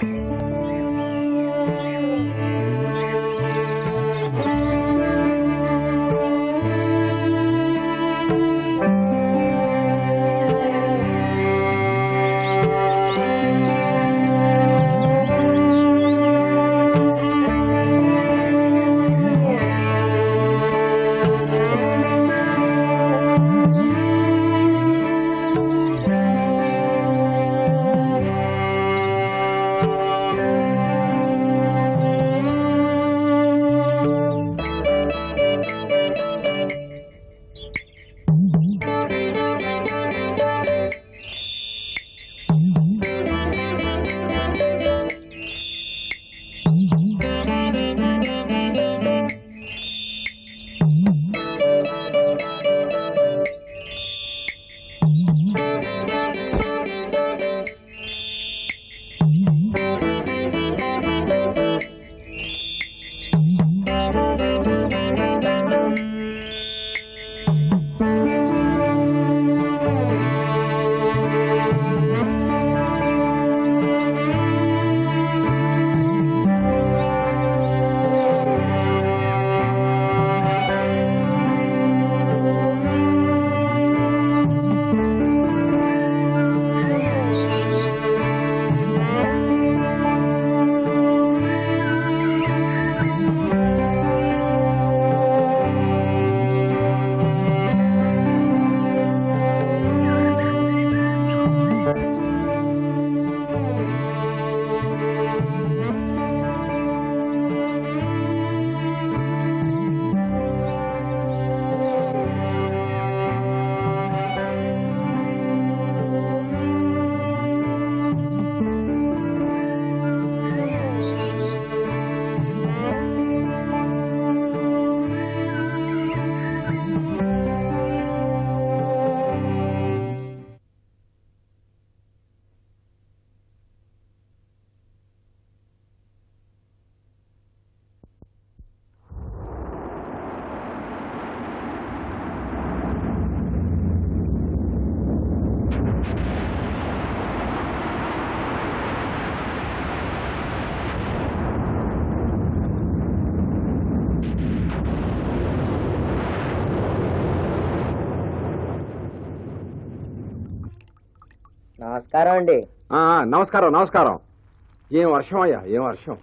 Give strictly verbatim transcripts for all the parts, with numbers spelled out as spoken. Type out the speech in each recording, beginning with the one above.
నమస్కారం అండి. నమస్కారం నమస్కారం. ఏం వర్షం అయ్యా, ఏం వర్షం.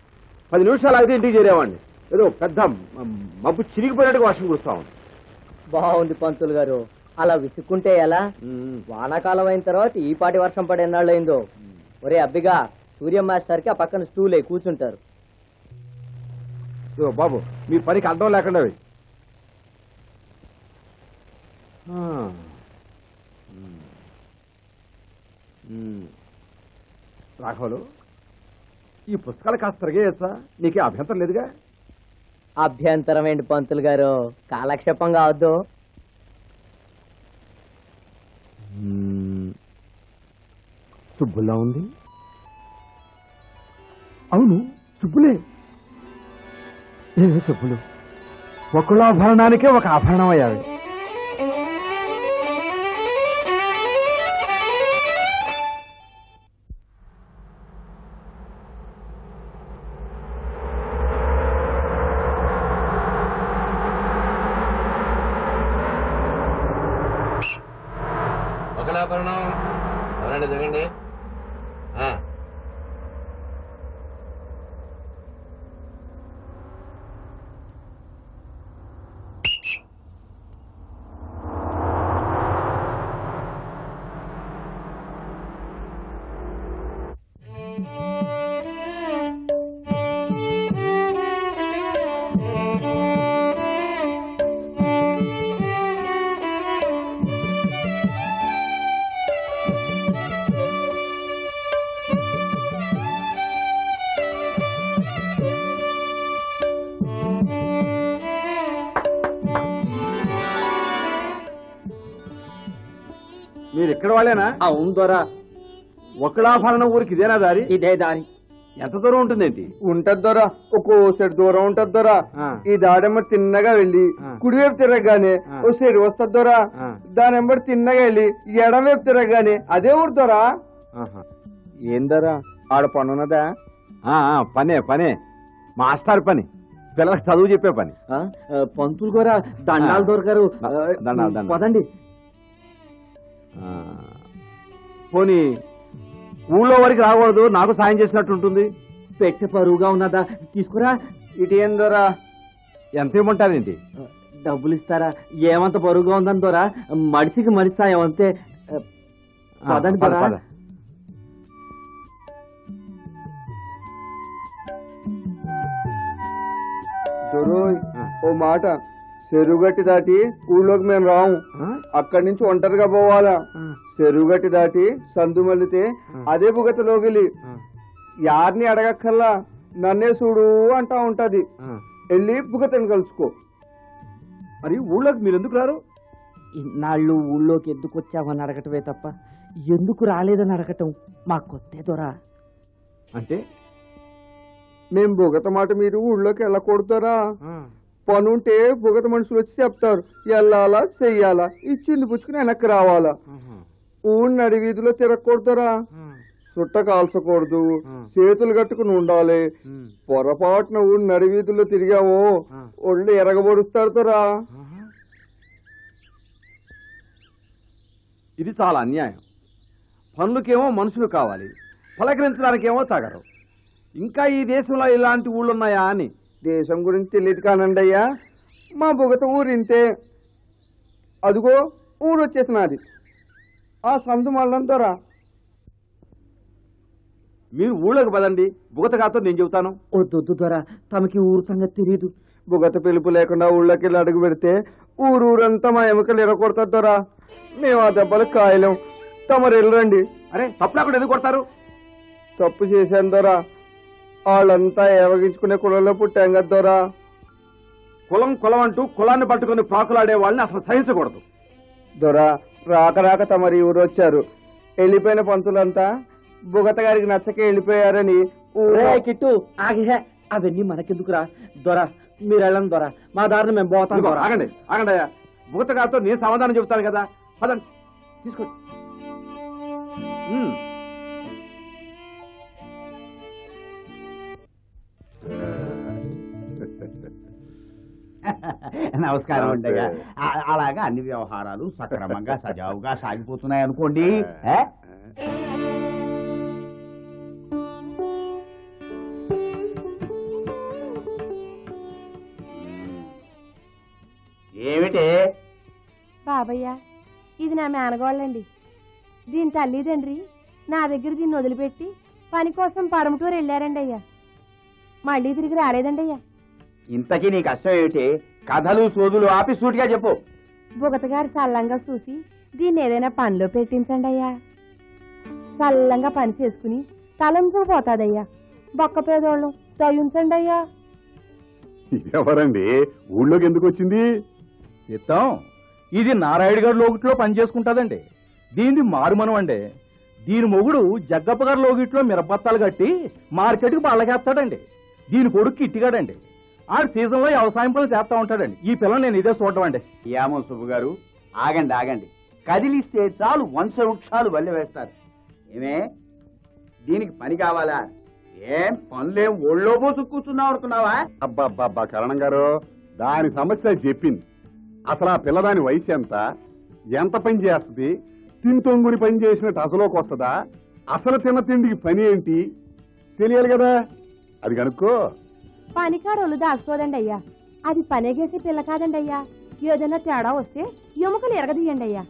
పది నిమిషాలు అయితే ఇంటికి చేరేవాడిని. ఏదో పెద్ద మబ్బు చిరిగిపోయినట్టుగా వర్షం కురుస్తా ఉంది. బాగుంది పంతులు గారు, అలా విసుక్కుంటే ఎలా? వానాకాలం అయిన తర్వాత ఈ పాటి వర్షం పడే ఎన్నాళ్ళు అయిందో. ఒరే అబ్బిగా, సూర్య మాస్టర్ కి ఆ పక్కన స్టూలే కూర్చుంటారు. బాబు మీ పనికి అర్థం లేకుండా రాఘవులు, ఈ పుస్తకాలు కాస్త తిరగేయచ్చా? నీకే అభ్యంతరం లేదుగా? అభ్యంతరం ఏంటి పంతులు గారు, కాలక్షేపం కావద్దు. సుబ్బులా ఉంది. అవును సుబ్బులే. ఏ సుబ్బులు, ఒకళ్ళ ఆభరణానికే ఒక ఆభరణం అయ్యావి. ఒకలాభరణం ఎవరండి? దిగండి. మీరు ఎక్కడ వాళ్ళేనా? అవును దొరా. ఒకలాభరణం ఊరికి ఇదేనా దారి? ఇదే దారి. ఎంత దూరం ఉంటుందేంటి? ఉంటది దొరా, ఒక్కో సెట్ దూరం ఉంటది దొరా. ఈ దాడెంబడి తిన్నగా వెళ్ళి కుడివైపు తిరగగానే ఓ సెడి వస్తుంది దొరా. దాని ఎంబడి తిన్నగా వెళ్ళి ఎడమవైపు తిరగగానే అదే ఊరు దొరా. ఏం దొరా, ఆడ పనున్నదా? ఆ, ఆ, పనే పనే మాస్టర్ పని, పిల్లలకు చదువు చెప్పే పని. పంతులు కూడా దండాలు దొరకారు. దండాలు, దండాలు. పదండి. ఆ, పోనీ ఊళ్ళో వరకు రాకూడదు, నాకు సాయం చేసినట్టు ఉంటుంది. పెట్టె పరువుగా ఉన్నదా, తీసుకురా. ఇటు ఏం దొరా? ఎంత ఇవ్వమంటారేంటి? డబ్బులు ఇస్తారా? ఏమంత బరువుగా ఉందని దొరా, మడిసికి మడిసి సాయం అంతే. ఆ, పదండి పద, దొరా. పద. దొరోయ్, ఆ. ఓ మాట, చెరువుగట్టి దాటి ఊళ్ళోకి మేము రాము. ఆ? అక్కడి నుంచి ఒంటరిగా పోవాలా. ఆ. చెరువుగట్టి దాటి సందు మల్లితే అదే బుగతలోగిలి. ఆ. యారిని అడగక్కల్లా నన్నే చూడు అంటా ఉంటది. ఆ. వెళ్ళి బుగతని కలుసుకో. మరి ఊళ్ళోకి మీరు ఎందుకు రారు? ఇన్నాళ్ళు ఊళ్ళోకి ఎందుకు వచ్చామని అడగటమే తప్ప ఎందుకు రాలేదని అడగటం మాకు కొత్తే దొరా. అంటే మేం బుగత మాట మీరు ఊళ్ళోకి వెళ్ళకూడతారా? పనుంటే బుగత మనుషులు వచ్చి చెప్తారు, వెళ్ళాలా చెయ్యాలా, ఇచ్చింది పుచ్చుకుని వెనక్కి రావాలా. ఊళ్ళో నడి వీధిలో తిరగకూడతారా? చుట్ట కాల్చకూడదు, చేతులు కట్టుకుని ఉండాలి. పొరపాటున ఊళ్ళో నడి వీధుల్లో తిరిగామో ఒళ్ళు ఎరగబడుస్తాడుతారా. ఇది చాలా అన్యాయం. పనులకేమో మనుషులు కావాలి, పలకరించడానికేమో తగరు. ఇంకా ఈ దేశంలో ఇలాంటి ఊళ్ళున్నాయా అని. దేశం గురించి తెలియదు కానండి అయ్యా, మా బుగత ఊరింతే. అదిగో ఊరు వచ్చేసినది, ఆ సందు మళ్ళంతరా. మీరు ఊళ్ళోకి పదండి, బుగతగాతో నేను చెబుతాను. వద్దు దొరా, తమకి ఊరు సంగతి తెలియదు. బుగత పిలుపు లేకుండా ఊళ్ళోకి వెళ్ళి అడుగు పెడితే ఊరూరంతా మా ఎముకలు ఎరగొడతారా. మేము ఆ దెబ్బలు కాయలేం, తమరు వెళ్ళరండి. అరే తప్పులు అక్కడ ఎందుకు కొడతారు? తప్పు చేశాను దొరా, వాళ్ళంతా ఏవగించుకునే కులంలో పుట్టాం కదా దొరా. కులం కులం అంటూ కులాన్ని పట్టుకుని ప్రాకులాడే వాళ్ళని అసలు సహించకూడదు. దొరా, రాక రాక తమరి ఊరు వచ్చారు. వెళ్ళిపోయిన పంతులంతా బుగత గారికి నచ్చకే వెళ్ళిపోయారని ఊరే. కిట్టు ఆగిహే, అవన్నీ మనకెందుకురా దొరా, మీరు వెళ్ళండి దొరా, మా దారిని మేము పోతాం ఇదిగో, దొరా. ఆగండి ఆగండి అయ్యా, బుగతగాతో నేను సమాధానం చెబుతాను కదా. పదండి తీసుకోండి. ఉమ్. నమస్కారం అండి. అలాగా అన్ని వ్యవహారాలు సక్రమంగా సజావుగా సాగిపోతున్నాయి అనుకోండి. ఏ? ఏమిటి బాబయ్య, ఇది నా మేనగోళ్ళండి. దీని తల్లిదండ్రి నా దగ్గర దీన్ని వదిలిపెట్టి పని కోసం పడమటూరు వెళ్ళారండి అయ్యా. మళ్ళీ తిరిగి రాలేదండి అయ్యా. ఇంతకీ నీ కష్టం ఏమిటి? కథలు సోదులు ఆపి సూటిగా చెప్పు. బుగతగారు సల్లంగా చూసి దీన్ని ఏదైనా పనిలో పెట్టించండి అయ్యా. సల్లంగా పని చేసుకుని తలంపు పోతాదయ్యా. బొక్క పేదోళ్ళం దయించండి అయ్యా. ఎవరండి ఊళ్ళోకి ఎందుకు వచ్చింది? చిత్తం, ఇది నారాయుడు గారి లోగిట్లో పనిచేసుకుంటాదండి. దీనిది మారుమనం అండి. దీని మొగుడు జగ్గప్ప గారి లోగిట్లో మిరపత్తాలు కట్టి మార్కెట్కి బళ్ళకేస్తాడండి. దీని కొడుకు కిట్టిగాడండి. ఆ సీజన్లో వ్యవసాయం పనులు చేస్తా ఉంటాడండి. ఈ పిల్లని నేను ఇదే చూడటం అండి. ఏమో సుబ్బు గారు, ఆగండి ఆగండి. కదిలిస్తే చాలు వంశ వృక్షాలు వల్లి వేస్తారు. ఏమే, దీనికి పని కావాలా? ఏం పనులేం ఒళ్ళో పోసు కూర్చున్నావు అనుకున్నావా? అబ్బాబ్బా కరణం గారు, దాని సమస్య చెప్పింది. అసలు ఆ పిల్లదాని వయసు ఎంత, ఎంత పని చేస్తుంది, తింతొంగుని పని చేసినట్టు అసలోకి వస్తుందా, అసలు తిన్న తిండికి పని ఏంటి తెలియాలి కదా. అది కనుక్కో. పనికాడోళ్ళు దాచుకోదండి అయ్యా. అది పనేగేసే పిల్ల కాదండి అయ్యా. ఏదైనా తేడా వస్తే ఎముకలు ఎరగదీయండి అయ్యా.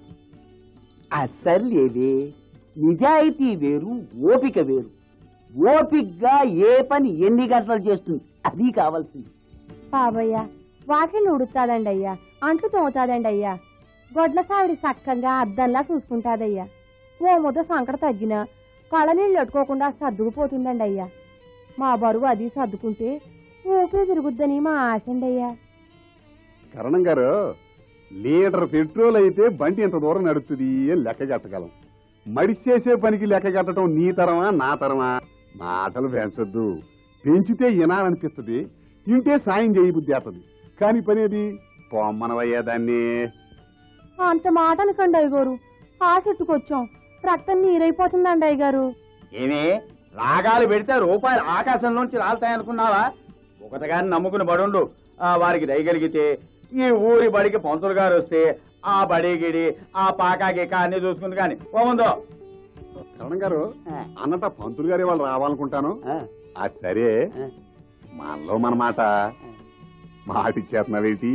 అసలేదే, నిజాయితీ వేరు, ఓపిక వేరు. ఓపికగా ఏ పని ఎన్ని గంటలు చేస్తుంది అది కావాల్సింది. బాబయ్య, వాకిళ్ళు ఉడుతాదండి అయ్యా, అంట్లు తోముతాదండి అయ్యా, గొడ్ల సావిడి సక్కంగా అద్దంలా చూసుకుంటాదయ్యా. ఓ ముద్ద సంకట తగ్గినా కళ్ళనీళ్ళు పెట్టుకోకుండా సర్దుకుపోతుందండి అయ్యా. మా బరువు అది సర్దుకుంటే ఊపిరి తిరుగుద్దని మా ఆశండి అయ్యా. కరణం గారు, లీటర్ పెట్రోల్ అయితే బండి ఎంత దూరం నడుస్తుంది అని లెక్క కట్టగలం. మడిసి చేసే పనికి లెక్క కట్టడం నీ తరమా నా తరమా? మాటలు పెంచొద్దు. పెంచితే వినాలనిపిస్తుంది, ఇంటే సాయం చేయి బుద్ధి అవుతుంది. కానీ పనేది పొమ్మనవయ్యా దాన్ని. అంత మాట అనకండి అయ్యగారు, ఆ చెట్టుకొచ్చాం, రక్తం నీరైపోతుందండి అయ్యగారు. ఏమే, రాగాలు పెడితే రూపాయలు ఆకాశంలోంచి రాలుతాయనుకున్నావా? ఒకటిగాని నమ్ముకుని బడుండు. వారికి దయగలిగితే ఈ ఊరి బడికి పంతులు గారు వస్తే ఆ బడి గిడి ఆ పాకా గిక అన్ని చూసుకుంది కానీ పోముందో. కరణం గారు అన్నట పంతులు గారు వాళ్ళు రావాలనుకుంటాను. అది సరే, మనలో మన మాట మాట ఇచ్చేస్తున్నావేటి?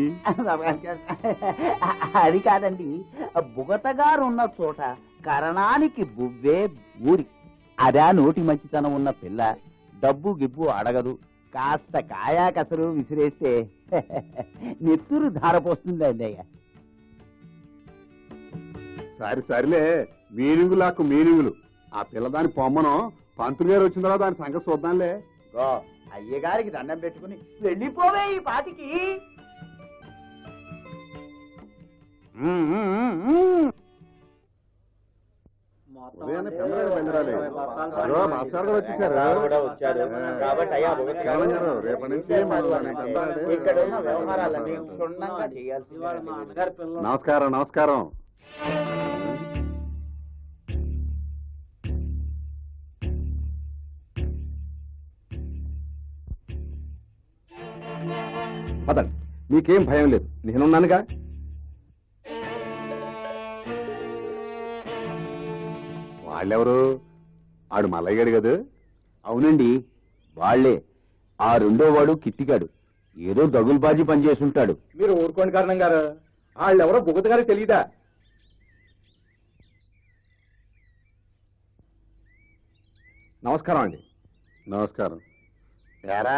అది కాదండి, బుగతగారు ఉన్న చోట కరణానికి బువ్వే ఊరి. అదా నోటి మంచితనం ఉన్న పిల్ల, డబ్బు గిబ్బు అడగదు. కాస్త కాయా కసరు విసిరేస్తే నెత్తురు ధారపోస్తుంది అయ్య. సరే సరిలే, మీనింగు లాక్కు మీనింగులు. ఆ పిల్లదాని పొమ్మను పంతులు గారు వచ్చిన తర్వాత దాని సంగతి చూద్దాంలే. అయ్యగారికి దండం పెట్టుకుని వెళ్ళిపోవే ఈ పాటికి. ఉదయాన్నే పెందరాలు బయలుదేరాలి. అదో మాస్టర్ గారు వచ్చేసారు. కరణం గారు, రేపటి నుంచి నమస్కారం. నమస్కారం. పదండి, మీకేం భయం లేదు, నేనున్నానుగా. వాళ్ళెవరు? ఆడు మల్లయ్య గడి కదా? అవునండి, వాళ్లే. ఆ రెండో వాడు కిట్టిగాడు, ఏదో దగులుబాజీ పనిచేస్తుంటాడు. మీరు ఊరుకోండి కారణం గారు, వాళ్ళెవరో బుగత గారికి తెలియదా? నమస్కారం అండి. నమస్కారం. ఎరా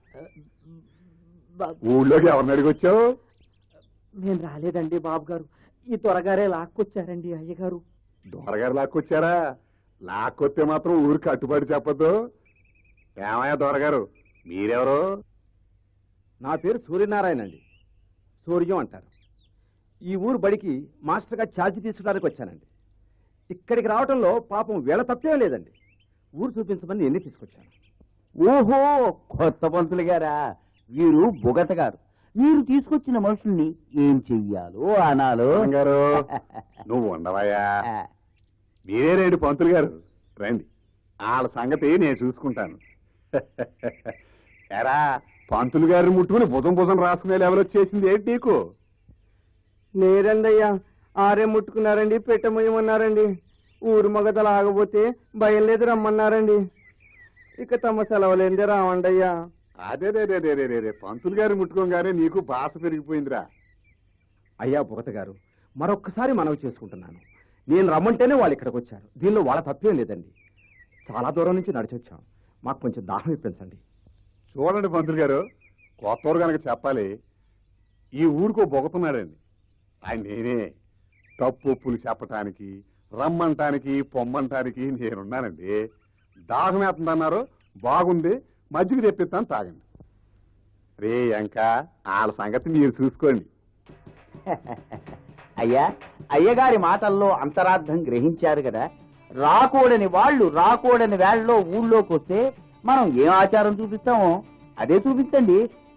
ఊళ్ళోకి ఎవరిని అడిగి వచ్చావు? నేను రాలేదండి బాబు గారు, ఈ త్వరగారే లాక్కొచ్చారండి అయ్యగారు. దొరగారు లాక్కొచ్చారా? లాక్కొస్తే మాత్రం ఊరికి కట్టుబడి చెప్పద్దు. ఏమయ్యా దొరగారు, మీరెవరు? నా పేరు సూర్యనారాయణ అండి, సూర్యం అంటారు. ఈ ఊరు బడికి మాస్టర్గా ఛార్జీ తీసుకోవడానికి వచ్చానండి. ఇక్కడికి రావడంలో పాపం వీళ్ళ తప్పేం లేదండి. ఊరు చూపించమని ఎన్ని తీసుకొచ్చాను. ఓహో, కొత్త పంతులు గారా? వీరు బుగత గారు. మీరు తీసుకొచ్చిన మనుషుల్ని ఏం చెయ్యాలో అనాలో. గారు నువ్వు ఉండవయ్యా, మీరే రేడు పంతులు గారు. రండి, వాళ్ళ సంగతి నేను చూసుకుంటాను. ఎరా, పంతులు గారిని ముట్టుకుని భుజం భుజం రాసుకునే లెవెల్ వచ్చేసింది ఏంటి నీకు? లేదండి అయ్యా, ఆరే ముట్టుకున్నారండి, పెట్టమోయమన్నారండి. ఊరు మగతలు ఆగబోతే భయం లేదు రమ్మన్నారండి. ఇక తమ సెలవులేందే రావండి అయ్యా. అదే రే రే రే రే రే పంతులు గారిని ముట్టుకోగానే నీకు బాస పెరిగిపోయిందిరా. అయ్యా బుగత గారు, మరొక్కసారి మనవి చేసుకుంటున్నాను. నేను రమ్మంటేనే వాళ్ళు ఇక్కడికి వచ్చారు. దీనిలో వాళ్ళ తప్పేం లేదండి. చాలా దూరం నుంచి నడిచి వచ్చాం. మాకు కొంచెం దాహం ఇప్పించండి. చూడండి పంతులు గారు, కొత్తవారు కనుక చెప్పాలి, ఈ ఊరికో బొగతున్నాడండి. ఆయన నేనే. తప్పు ఒప్పులు చెప్పటానికి, రమ్మంటానికి, పొమ్మంటానికి నేనున్నానండి. దాహం వేస్తుందన్నారు, బాగుంది, మజ్జిగ తెప్పిస్తాను, తాగండి. రే ఇంకా వాళ్ళ సంగతి మీరు చూసుకోండి. అయ్యా, అయ్యగారి మాటల్లో అంతరార్థం గ్రహించారు కదా. రాకూడని వాళ్ళు రాకూడని వేళ్లలో ఊళ్ళోకి వస్తే మనం ఏం ఆచారం చూపిస్తామో అదే చూపించండి.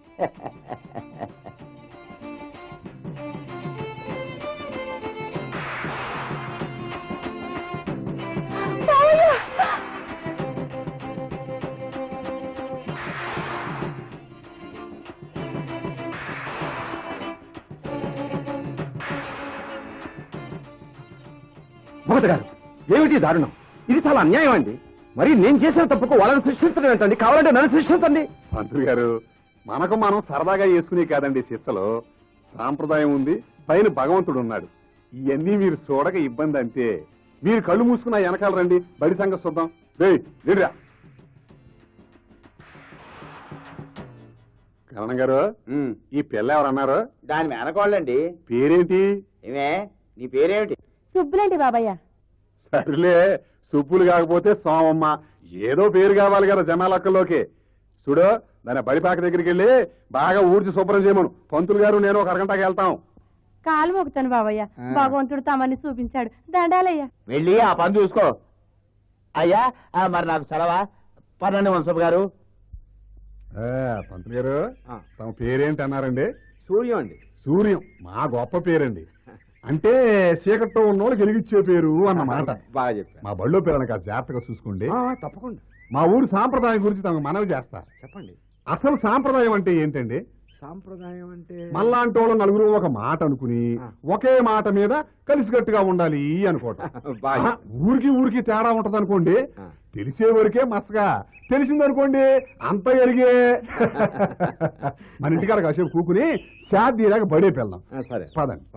బుగత గారు, ఏమిటి దారుణం? ఇది చాలా అన్యాయం అండి. మరి నేను చేసిన తప్పుకు వాళ్ళని సృష్టించడం ఏంటండి? కావాలంటే నన్ను సృష్టించండి. పంతులు గారు, మనకు మనం సరదాగా చేసుకునే కాదండి శిక్షలో. సాంప్రదాయం ఉంది, పైన భగవంతుడు ఉన్నాడు. ఇవన్నీ మీరు చూడక ఇబ్బంది అంటే మీరు కళ్ళు మూసుకున్న వెనకాల రండి, బడి సంగతి చూద్దాం. రేరా కరణం గారు, ఈ పిల్ల ఎవరన్నారు? దాని మేనకోళ్ళండి. పేరేంటి? ఏమే, నీ పేరేమిటి? సుబ్బులండి బాబయ్య. సరేలే, సుబ్బులు కాకపోతే సోమమ్మ, ఏదో పేరు కావాలి కదా జనాలక్కల్లోకి. చూడు, దాని బడిపాక దగ్గరికి వెళ్ళి బాగా ఊడ్చి శుభ్రం చేయమను. పంతులు గారు నేను ఒక అరగంటకి వెళ్తాం. కాలు మొక్కుతాను బాబయ్య, భగవంతుడు తమని చూపించాడు. దండాలయ్యా. వెళ్ళి ఆ పని చూసుకో. అయ్యా, మరి నాకు సెలవా? పన్నెండు వంశపు గారు. పంతులు గారు, తమ పేరేంటి అన్నారండి? సూర్యం అండి. సూర్యం, మా గొప్ప పేరండి. అంటే చీకట్లో ఉన్నోళ్ళు వెలిగించే పేరు అన్నమాట. బాగా చెప్పారు. మా బళ్ళో పిల్లలకి ఆ జాగ్రత్తగా చూసుకోండి. ఆ, తప్పకుండా మా ఊరు సాంప్రదాయం గురించి తమకు మనవి చేస్తా. చెప్పండి. అసలు సాంప్రదాయం అంటే ఏంటండి? సాంప్రదాయం అంటే మళ్ళాంటి వాళ్ళు నలుగురు ఒక మాట అనుకుని ఒకే మాట మీద కలిసికట్టుగా ఉండాలి అనుకోవటం. బాగా ఆ, ఊరికి ఊరికి తేడా ఉంటది అనుకోండి. తెలిసే వరకే మసగా, తెలిసిందనుకోండి అంత ఎరిగే. మన ఇంటికాడ కాసేపు కూకుని శాదీలాగా బడే పెళ్ళాం. ఆ, సరే పదండి.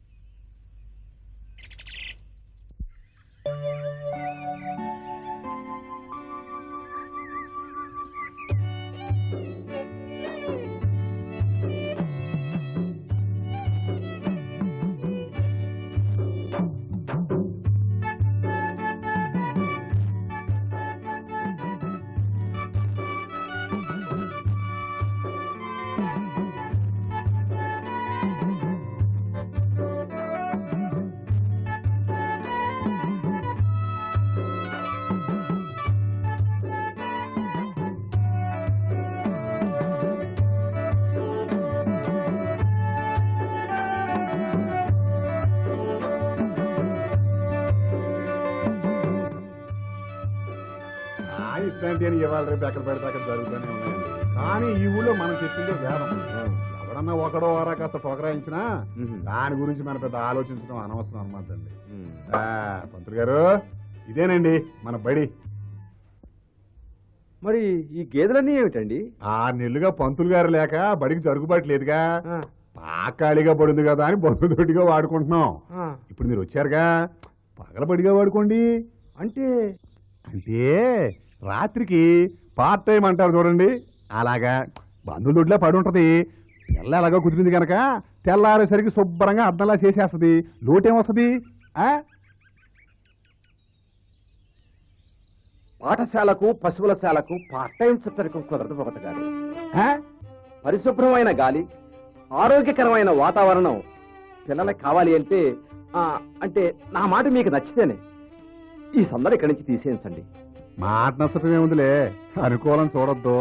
ఇట్లాంటి అని ఇవాళ రేపు ఎక్కడ పెడితే అక్కడ జరుగుతూనే ఉన్నాయండి. కానీ ఈ ఊళ్ళో మనం చెప్పిందే వేదం. ఎవడన్నా ఒకడో వారా కాస్త పొగరాయించినా దాని గురించి మన పెద్ద ఆలోచించడం అనవసరం అనమాట అండి. పంతులు గారు, ఇదేనండి మన బడి. మరి ఈ గేదెలన్నీ ఏమిటండి? ఆరు నెలలుగా పంతులు గారు లేక బడికి జరుగుబాటు లేదుగా, పాకాళిగా పడుంది కదా అని బొద్దుతోటిగా వాడుకుంటున్నాం. ఇప్పుడు మీరు వచ్చారుగా, పగలబడిగా వాడుకోండి. అంటే అంటే రాత్రికి పార్ట్ టైం అంటారు చూడండి, అలాగా బంధువుల దొడ్లా పడి ఉంటది. పిల్ల ఎలాగో కుదిరింది కనుక తెల్లారేసరికి శుభ్రంగా అద్దంలా చేసేస్తుంది. లోటేమొస్తుంది? పాఠశాలకు పశువుల శాలకు పార్ట్ టైం చుట్టరికం కుదరదు భగత గారు. పరిశుభ్రమైన గాలి, ఆరోగ్యకరమైన వాతావరణం పిల్లలకు కావాలి అంటే అంటే నా మాట మీకు నచ్చితేనే ఈ సందడి ఇక్కడి నుంచి తీసేయించండి. మాట నచ్చటం ఏముందిలే, అనుకూలం చూడొద్దు.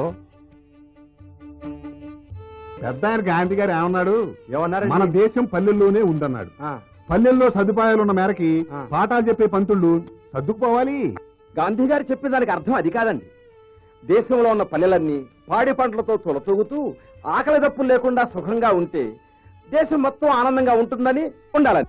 పెద్ద ఆయన గాంధీ గారు ఏమన్నాడు? ఏమన్నారు? మన దేశం పల్లెల్లోనే ఉందన్నాడు. పల్లెల్లో సదుపాయాలున్న మేరకి పాఠాలు చెప్పే పంతుళ్ళు సర్దుకుపోవాలి. గాంధీ గారు చెప్పే దానికి అర్థం అది కాదండి. దేశంలో ఉన్న పల్లెలన్నీ పాడి పంటలతో తొలతూగుతూ ఆకలి దప్పులు లేకుండా సుఖంగా ఉంటే దేశం మొత్తం ఆనందంగా ఉంటుందని ఉండాలని.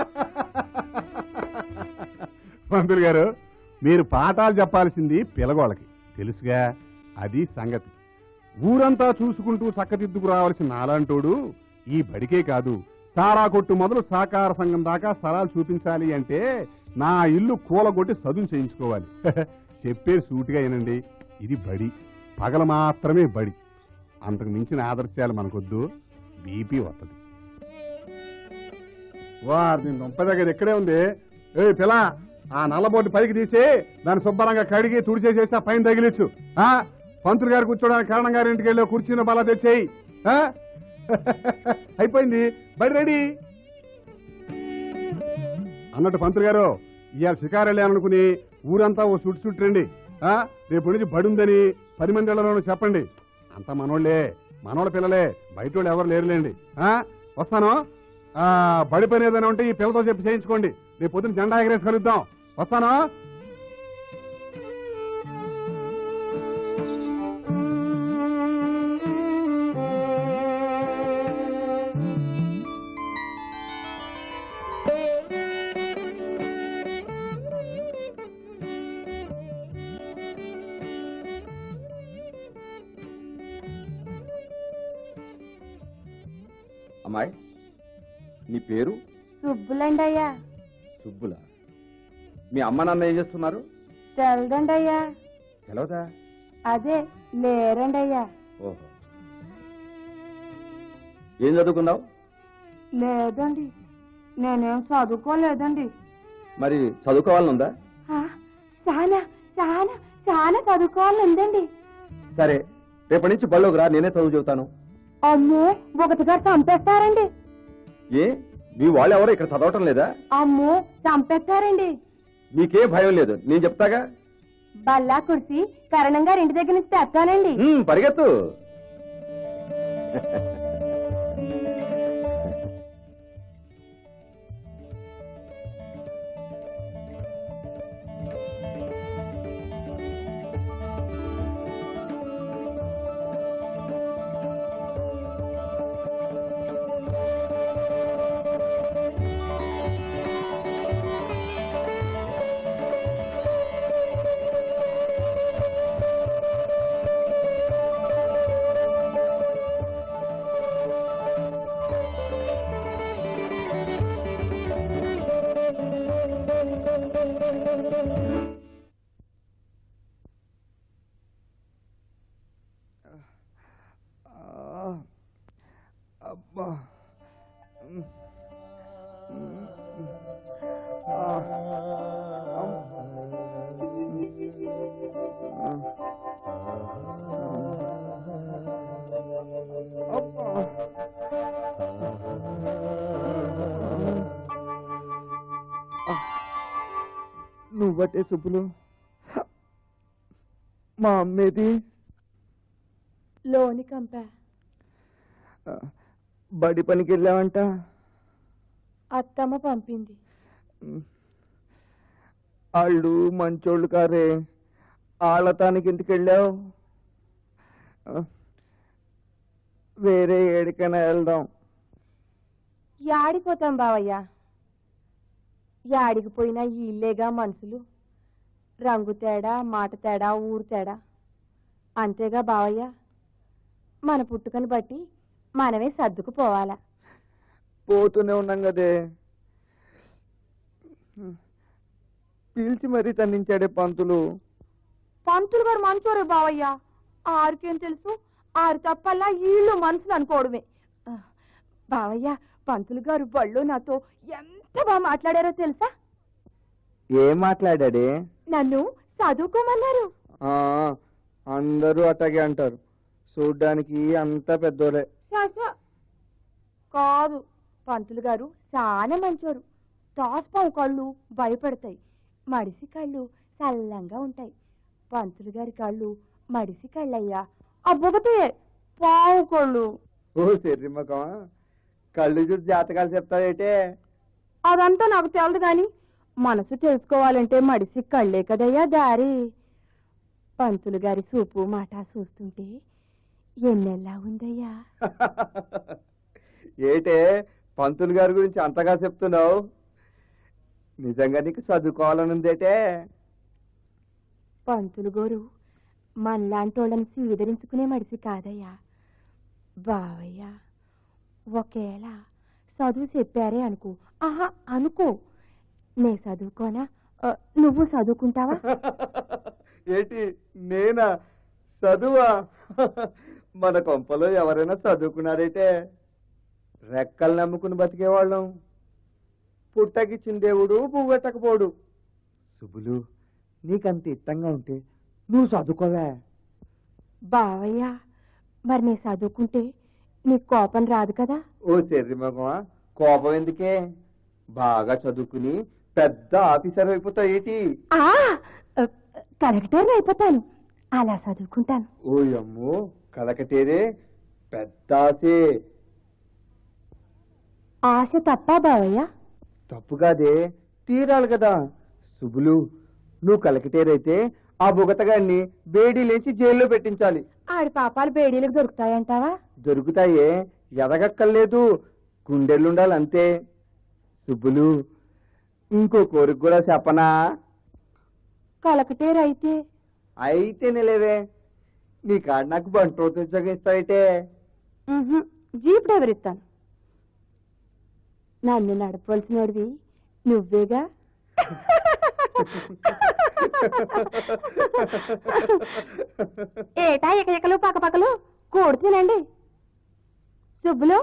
పంతులు గారు, మీరు పాఠాలు చెప్పాల్సింది పిల్లగోళ్ళకి తెలుసుగా, అది సంగతి. ఊరంతా చూసుకుంటూ చక్కదిద్దుకు రావాల్సిన నాలాంటోడు ఈ బడికే కాదు, సారా కొట్టు మొదలు సహకార సంఘం దాకా స్థలాలు చూపించాలి అంటే నా ఇల్లు కూలగొట్టి చదువు చేయించుకోవాలి. చెప్పేది సూటిగా ఏనండి, ఇది బడి, పగల మాత్రమే బడి. అంతకు మించిన ఆదర్శాలు మనకొద్దు, బీపీ వస్తుంది. వారు దీని దొంప దగ్గర ఎక్కడే ఉంది. ఏ పిల్ల, ఆ నల్లబోటి పైకి తీసి దాన్ని శుభ్రంగా కడిగి తుడిచేసేసి ఆ పైన తగిలిచ్చు. పంతులు గారు కూర్చోడానికి కారణం గారి ఇంటికి వెళ్ళి కుర్చీని బలా తెచ్చేయి. అయిపోయింది, బడి రెడీ అన్నట్టు. పంతులు గారు, ఇవాళ షికారు వెళ్ళాలనుకుని ఊరంతా ఓ చుట్టు చుట్టు రండి. రేపు నుంచి బడి ఉందని పది మంది ఇళ్లలోనూ చెప్పండి. అంతా మనోళ్లే, మనోళ్ళ పిల్లలే, బయట వాళ్ళు ఎవరు లేరులేండి. వస్తాను. బడి పని ఏదైనా ఉంటే ఈ పిల్లతో చెప్పి చేయించుకోండి. రేపు పొద్దున్న జెండా ఎగరేసి కలుద్దాం. వస్తాను. అమ్మాయి, నీ పేరు? సుబ్బులండి అయ్యా. సుబ్బుల. మీ అమ్మ నాన్న ఏం చేస్తున్నారు? తెలదండి అయ్యా. తెలవదా? అదే లేరండి అయ్యా. ఓహో. ఏం చదువుకున్నావు? లేదండి, నేనేం చదువుకోలేదండి. మరి చదువుకోవాలనుందా? చాలా చాలా చాలా చదువుకోవాలందండి. సరే, రేపటి నుంచి బళ్ళోకి రా, నేనే చదువు చెబుతాను. అమ్మో, ఒకటి గారు చంపేస్తారండి. ఏ, మీ వాళ్ళు ఎవరో ఇక్కడ చదవటం లేదా? అమ్మో, చంపేస్తారండి. నీకే భయం లేదు, నేను చెప్తాగా. బల్లా కుర్చీ కరణం గారి ఇంటి దగ్గర నుంచి తెస్తానండి. పరిగెత్తు. అబ్బా నువ్వటే సుబ్బులు, మా అమ్మేది లోని కంపా బడి పనికి వెళ్ళావంట. అత్తమ్మ పంపింది. వాళ్ళు మంచోళ్ళు కారే, ఆళ్ళతానికి ఇంటికి వెళ్ళావు. వేరే ఏడికైనా వెళ్దాం. యాడిపోతాం బావయ్య, యాడికి పోయినా ఈ ఇల్లేగా మనుషులు. రంగు తేడా, మాట తేడా, ఊరు తేడా అంతేగా బావయ్య. మన పుట్టుకని బట్టి మనమే సర్దుకుపోవాలా. పోతూనే ఉన్నాం కదే, పీల్చి మరీ తన్నించాడే పంతులు. పంతులు గారు మంచోరే బావయ్య, ఆరికేం తెలుసు, ఆరు తప్పల్లా వీళ్ళు మనుషులు అనుకోవడమే. బావయ్య, పంతులు గారు బళ్ళు నాతో ఎంత బాగా మాట్లాడారో తెలుసా? ఏం మాట్లాడాడే? నన్ను చదువుకోమన్నారు. ఆ అందరూ అట్టగే అంటారు, చూడ్డానికి అంతా పెద్దోలే. కాదు, పంతులు గారు చాలా మంచోరు. తాసుపావు కళ్ళు భయపడతాయి, మడిసి కళ్ళు చల్లంగా ఉంటాయి. పంతులు గారి కళ్ళు మడిసి కళ్ళయ్యా, అబ్బొకతే పావు కళ్ళు. ఓ శరీరమ్మకమా, కళ్ళు చూసి జాతకాలు చెప్తావేటే? అదంతా నాకు తెలదు గాని మనసు తెలుసుకోవాలంటే మడిసి కళ్ళే కదయ్యా దారి. పంతులు గారి చూపు మాట చూస్తుంటే ఎన్నెల్లా ఉందయ్యా. ఏటే పంతులు గారి గురించి అంతగా చెప్తున్నావు? నిజంగా నీకు చదువుకోవాలనుందేటే? పంతులు గోరు మనలాంటోళ్ళని స్వీకరించుకునే మడిసి కాదయ్యా బావయ్య. ఒకేళ చదువు చెప్పారే అనుకో, ఆహా అనుకో, నే చదువుకోనా, నువ్వు చదువుకుంటావా? ఏంటి నేనా చదువా? మన కొంపలో ఎవరైనా చదువుకున్నారైతే రెక్కలు నమ్ముకుని బతికేవాళ్ళం. పుట్టకిచ్చిన దేవుడు పువ్వెట్టకపోడు. సుబ్బులు, నీకంత ఇష్టంగా ఉంటే నువ్వు చదువుకోవా? బావయ్య, మరి నే చదువుకుంటే నీకు కోపం రాదు కదా? ఓ చెర్రి మగమా, కోపం ఎందుకే? బాగా చదువుకుని పెద్ద ఆఫీసర్ అయిపోతావు ఏంటి? కలెక్టర్ అయిపోతాను, అలా చదువుకుంటాను. ఓ అమ్మో, కలకటేరే పెద్ద ఆశే. ఆశ తప్ప బావయ్య? తప్పు కాదే, తీరాలి కదా. సుబ్బులు, నువ్వు కలకటేరైతే ఆ బుగతగాన్ని బేడీ లేచి జైల్లో పెట్టించాలి. ఆడి పాపాలు బేడీలకు దొరుకుతాయంటావా? దొరుకుతాయే, ఎదగక్కర్లేదు, గుండెలుండాలంతే. సుబ్బులు, ఇంకో కోరిక కూడా చెప్పనా? కలకటేరైతే అయితే నిలేవే, నీ కాడ నాకు బంటి ఉద్యోగం ఇస్తాయితే? జీప్ డ్రైవర్ ఇస్తాను. నన్ను నడపవలసినోడివి నువ్వేగా. ఏటా ఎకఎకలు పక్కపక్కలు కూడు తినండి. సుబ్బులు,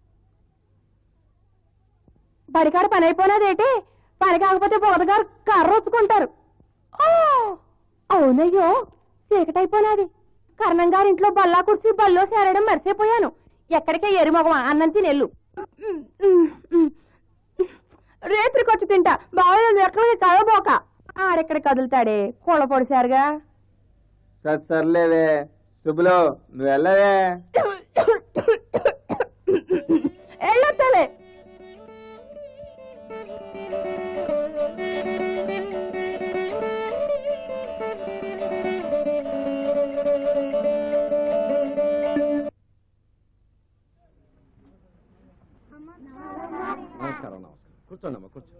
బడికాడ పని అయిపోయినదేటి? పని కాకపోతే బోధగారు కర్ర వచ్చుకుంటారు. అవునయ్యో, చీకటైపోయినది. కర్ణం గారింట్లో బల్లా కుర్చీ బల్లో చేరడం మర్చిపోయాను. ఎక్కడికే ఎరుమగం అన్నం తినెళ్ళు. రేత్రికి వచ్చి తింటా, బాగా ఎక్కడికి కదబోక. ఆడెక్కడ కదులుతాడే, కూల పొడిచారుగా. సరే సర్లేవే సుబ్బులు, నువ్వు వెళ్ళవే. వెళ్ళొత్తలే. నమస్కారం నమస్కారం, కూర్చోండి అమ్మా, కూర్చో.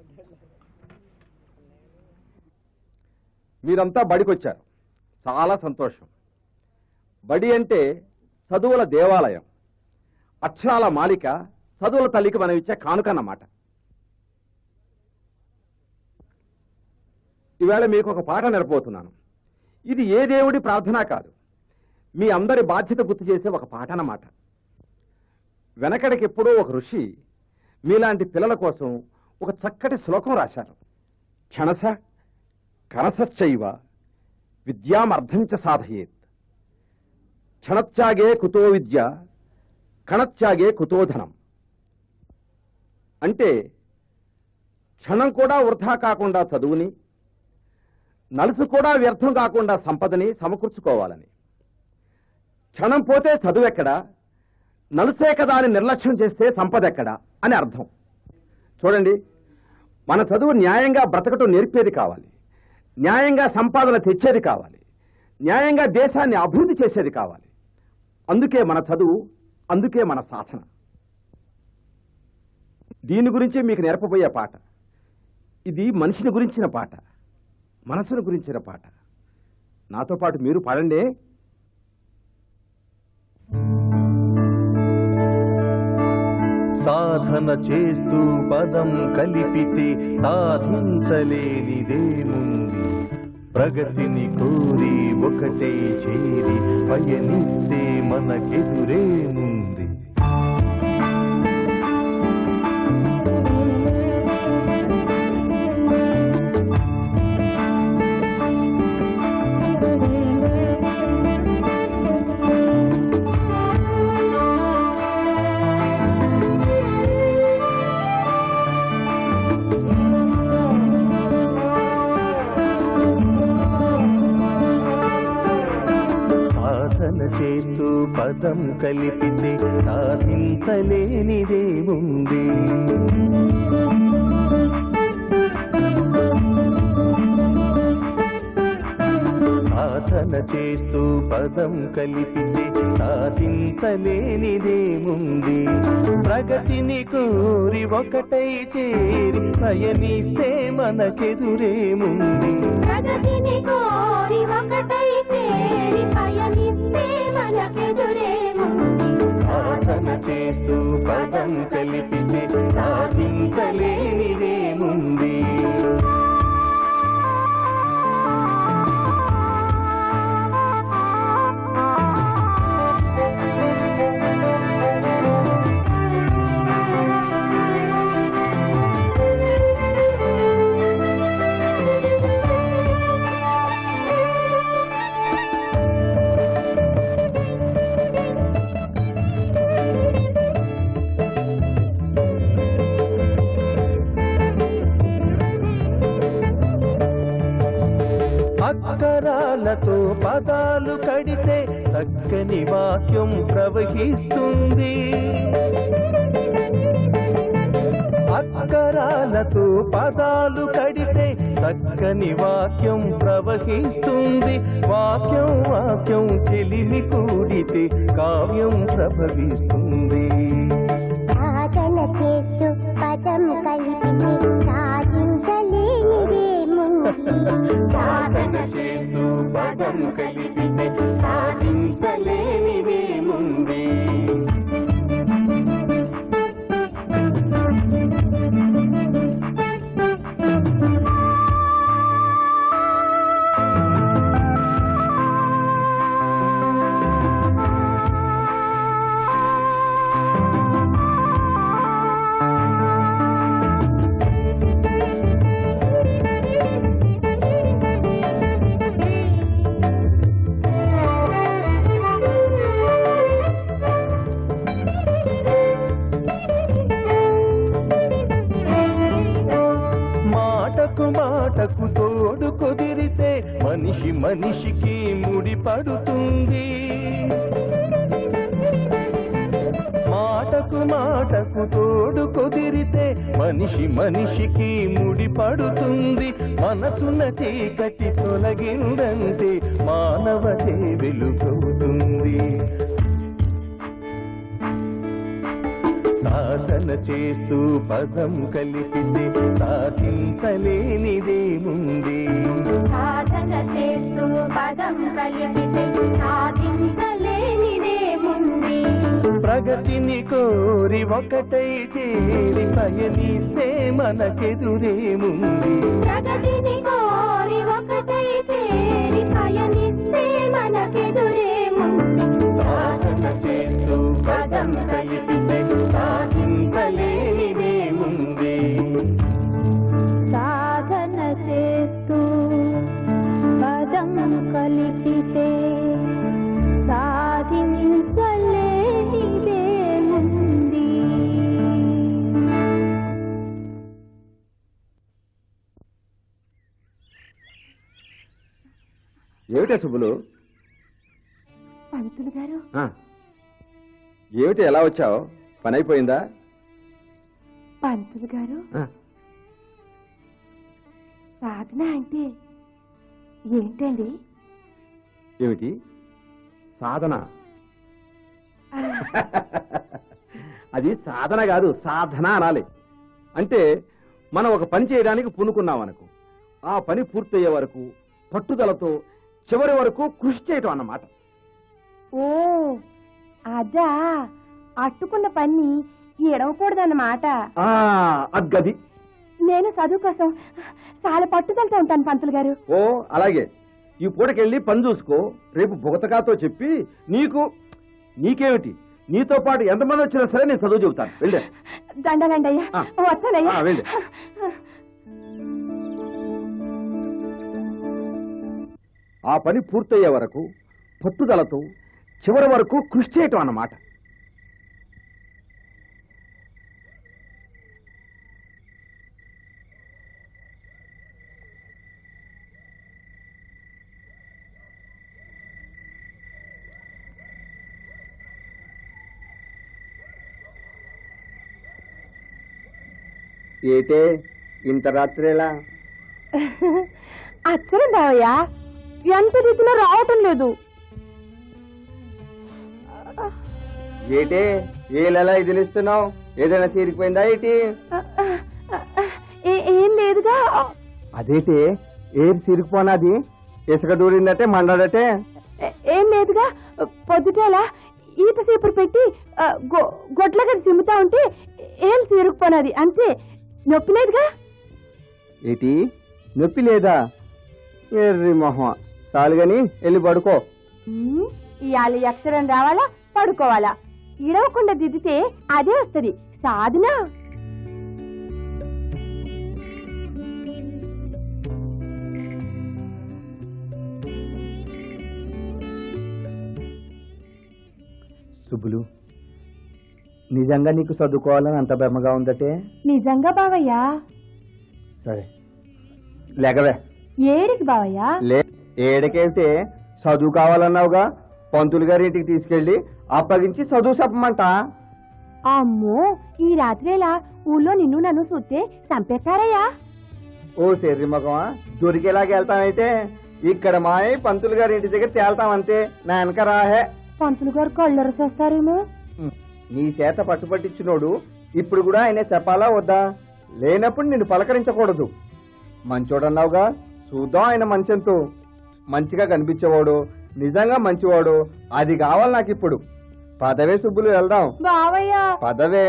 మీరంతా బడికి వచ్చారు, చాలా సంతోషం. బడి అంటే చదువుల దేవాలయం, అక్షరాల మాలిక, చదువుల తల్లికి మనం ఇచ్చే కానుకన్నమాట. ఈవేళ మీకు ఒక పాట నెరపోతున్నాను. ఇది ఏ దేవుడి ప్రార్థన కాదు, మీ అందరి బాధ్యత గుర్తు చేసే ఒక పాట అన్నమాట. వెనకడికి ఎప్పుడో ఒక ఋషి మీలాంటి పిల్లల కోసం ఒక చక్కటి శ్లోకం రాశారు. క్షణస కనసశ్చైవ విద్యామర్థంచ సాధయేత్, క్షణత్యాగే కుతో విద్య కణత్యాగే కుతో ధనం. అంటే క్షణం కూడా వృధా కాకుండా చదువుని, నలుసు కూడా వ్యర్థం కాకుండా సంపదని సమకూర్చుకోవాలని. క్షణం పోతే చదువెక్కడా, నలుసే కదా అని నిర్లక్ష్యం చేస్తే సంపద ఎక్కడా అని అర్థం. చూడండి, మన చదువు న్యాయంగా బ్రతకటం నేర్పేది కావాలి, న్యాయంగా సంపాదన తెచ్చేది కావాలి, న్యాయంగా దేశాన్ని అభివృద్ధి చేసేది కావాలి. అందుకే మన చదువు, అందుకే మన సాధన. దీని గురించి మీకు నేర్పబోయే పాట. ఇది మనిషిని గురించిన పాట, మనసును గురించిన పాట. నాతో పాటు మీరు పాడండి. సాధన చేస్తూ పదం కలిపితే సాధించలేనిదేముంది, ప్రగతిని కోరి ఒకటే చేరి పయనిస్తే మనకెదురేముంది. చేస్తూ పదం కలిపితే సాధించలేనిదేముంది. సాధన చేస్తూ పదం కలిపితే సాధించలేనిదేముంది, ప్రగతిని కోరి ఒకటై చేరి పయనిస్తే మనకెదురేముంది. ప్రగతిని కోరి ఒకటై చేరి పయనిస్తే మనకెదురేముంది. సాధన చేస్తూ పదం కలిపితే సాధించలేనిదేముంది. అక్షరాలతో పదాలు కడితే చక్కని వాక్యం ప్రవహిస్తుంది. అక్షరాలతో పదాలు కడితే చక్కని వాక్యం ప్రవహిస్తుంది. వాక్యం వాక్యం చెలిమి కూడితే కావ్యం ప్రభవిస్తుంది. సాధన చేస్తూ పదం కలిపితే సాధించలేనిదేముంది. సాధన చేస్తూ పదం కలిపితే సాధించలేనిదేముంది. మాటకు తోడు కుదిరితే మనిషి మనిషికి ముడి పడుతుంది. మాటకు మాటకు తోడు కుదిరితే మనిషి మనిషికి ముడి పడుతుంది. మనసున చీకటి తొలగిందంటే మానవతే వెలుగవుతుంది. సాధన చేస్తూ పదం కలిపితే సాధించలేనిదేముంది. సాధన చేస్తూ పదం కలిపితే సాధించలేనిదేముంది. ప్రగతిని కోరి ఒకటై చేరి పయనిస్తే మనకెదురేముంది. ప్రగతిని కోరి ఏమిటే సుబ్బులు? పంతులు గారు ఆ, ఏమిటి ఎలా వచ్చావు? పని అయిపోయిందా? పంతులు గారు ఆ, సాధన అంటే ఏంటండి? ఏమిటి సాధన? ఆ, అది సాధన కాదు, సాధన అనాలి. అంటే మనం ఒక పని చేయడానికి పూనుకున్నాం అనుకో, ఆ పని పూర్తయ్యే వరకు పట్టుదలతో చివరి వరకు కృషి చేయటం అన్నమాట. ఓ అదా, అట్టుకున్న పని ఎడవకూడదన్నమాట. ఆ అగ్గది. నేను చదువు కోసం చాలా పట్టుదలతో ఉంటాను పంతులు గారు. ఓ అలాగే, ఈ పూటకెళ్ళి పని చూసుకో. రేపు బుగతకాతో చెప్పి నీకు నీకేమిటి, నీతో పాటు ఎంతమంది వచ్చినా సరే నేను చదువు చెబుతాను. వెళ్ళే. దండాలండి అయ్యా, ఆ. వస్తానయ్యా. ఆ, వెళ్ళు. ఆ పని పూర్తయ్యే వరకు పట్టుదలతో చివరి వరకు కృషి చేయటం అన్నమాట. ఏటే ఇంత రాత్రేలా? అచ్చరం రావయ్యా, ఎంత రీతిలో రావటం లేదు. ఏటే ఏలెలా ఇదిలిస్తున్నావు? ఏదైనా చీరిపోయిందా ఏటి? ఏ- ఏం లేదుగా. అదేటే ఏం సిరిగిపోనాది? ఇసుక దూరిందటే మండాడటే? ఏ- ఏం లేదుగా. పొద్దుటేలా ఈత సీపురు పెట్టి ఆ, గొ- గొడ్ల గది సిమ్ముతా ఉంటే ఏం సిరుకుపోనది అంతే. నొప్పి లేదుగా. ఏటి నొప్పి లేదా? ఎర్రి మొహం చాలుగాని వెళ్ళి పడుకో. ఉమ్, ఇవాళ ఈ అక్షరం రావాలా, పడుకోవాలా? ఇడవకుండా దిద్దితే అదే వస్తది సాధన. సుబ్బులు, నిజంగా నీకు చదువుకోవాలని అంత బెమ్మగా ఉందటే? నిజంగా బావయ్యా. సరే లేకవే. ఏడికి బావయ్యా? లే ఏడకేమిటే, చదువు కావాలన్నావుగా, పంతులు గారి ఇంటికి తీసుకెళ్లి అప్పగించి చదువు చెప్పమంట. అమ్మో, ఈ రాత్రేలా ఊళ్ళో నిన్ను నన్ను చూస్తే చంపేస్తారయ్యా. ఓ శర్రి మగమా, దొరికేలాగా వెళ్తామైతే ఇక్కడ మాయ పంతులు గారి ఇంటి దగ్గర తేల్తామంతే. నా వెనక రాహే. పంతులు గారు కళ్ళరసేస్తారేమో. నీ చేత పట్టుపట్టించినోడు ఇప్పుడు కూడా ఆయనే చెప్పాలా వద్దా? లేనప్పుడు నిన్ను పలకరించకూడదు. మంచోడన్నావుగా, చూద్దాం ఆయన మంచెంతో. మంచిగా కనిపించేవాడు, నిజంగా మంచివాడు, అది కావాలి నాకు ఇప్పుడు. పదవే సుబ్బులు, వెళ్దాం. బావయ్యా. పదవే.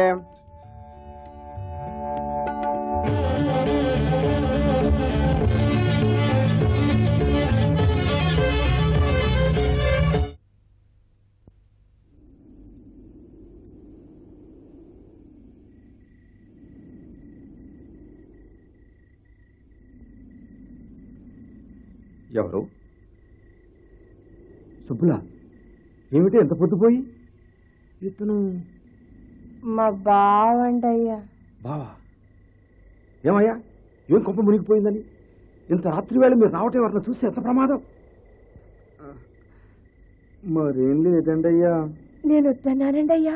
ఎవరు? సుబ్బులా, ఏమిటి ఎంత పొద్దుపోయి? ఇతను మా బావంటయ్యా. బావా, ఏమయ్యా, ఏం కొంప మునిగిపోయిందని? ఇంత రాత్రి వేళ మీరు రావటం ఎవరిని చూస్తే ఎంత ప్రమాదం? మరేం లేదండి అయ్యా. నేను వద్దన్నానండి అయ్యా.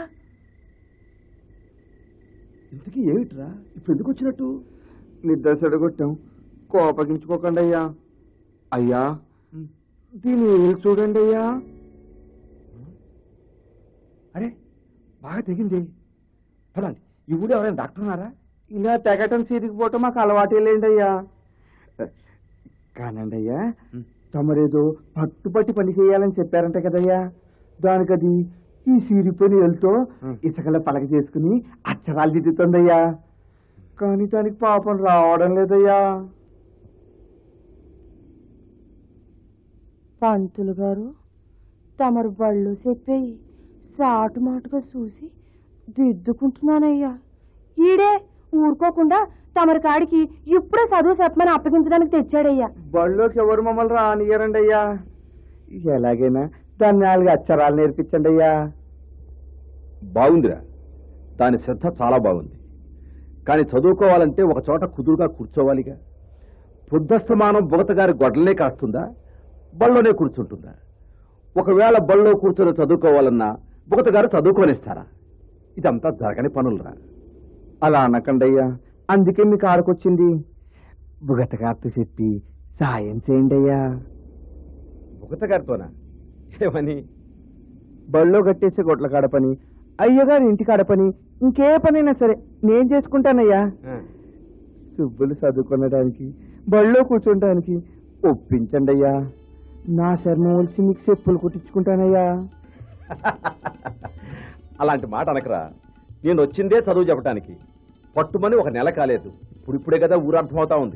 ఇంతకీ ఏమిట్రా, ఇప్పుడు ఎందుకు వచ్చినట్టు? నిద్ర సెడగొట్టాం, కోపగించుకోకండి అయ్యా. అయ్యా దీని ఏళ్ళు చూడండి అయ్యా. అరే బాగా తెగింది. పదండి, ఈ ఊళ్ళో ఎవరైనా డాక్టర్ ఉన్నారా? ఇలా తెగటం సీరిగిపోవటం మాకు అలవాటే లేండి అయ్యా. కానండి అయ్యా, తమరేదో పట్టుపట్టి పని చేయాలని చెప్పారంట కదయ్యా, దానికది ఈ సీరిపోయిన ఎలుతో ఇసుకలో పలక చేసుకుని అక్షరాలు దిద్దుతుందయ్యా. కానీ దానికి పాపం రావడం లేదయ్యా. పంతులు గారు, తమరు బళ్ళు చెప్పేయి సాటు మాటుగా చూసి దిద్దుకుంటున్నానయ్యా. ఈడే ఊరుకోకుండా తమరి కాడికి ఇప్పుడే చదువు చెప్పమని అప్పగించడానికి తెచ్చాడయ్యా. బళ్ళోకి ఎవరు మమ్మల్ని రానియ్యారండి అయ్యా. ఎలాగైనా దాన్ని నాలుగు అక్షరాలు నేర్పించండి అయ్యా. బాగుందిరా, దాని శ్రద్ధ చాలా బాగుంది. కానీ చదువుకోవాలంటే ఒక చోట కుదురుగా కూర్చోవాలిగా. పొద్దస్తమానం బుగతగారి గొడ్లనే కాస్తుందా? బళ్ళోనే కూర్చుంటుందా? ఒకవేళ బళ్ళో కూర్చొని చదువుకోవాలన్నా బుగత గారు చదువుకోనిస్తారా? ఇదంతా జరగని పనులరా. అలా అనకండి అయ్యా, అందుకే మీకు ఆడకొచ్చింది. బుగత గారితో చెప్పి సాయం చేయండి అయ్యా. బుగత గారితోనా? ఏమని? బళ్ళో కట్టేసే గొడ్ల కాడ పని, అయ్యగారి ఇంటి కాడ పని, ఇంకే పనైనా సరే నేను చేసుకుంటానయ్యా. సుబ్బులు చదువుకునడానికి, బళ్ళో కూర్చుంటానికి ఒప్పించండి అయ్యా. నా శరణం వచ్చి మీకు చెప్పులు కుట్టించుకుంటానయ్యా. అలాంటి మాట అనకరా. నేను వచ్చిందే చదువు చెప్పడానికి. పట్టుమని ఒక నెల కాలేదు, ఇప్పుడిప్పుడే కదా ఊరు అర్థమవుతా ఉంది.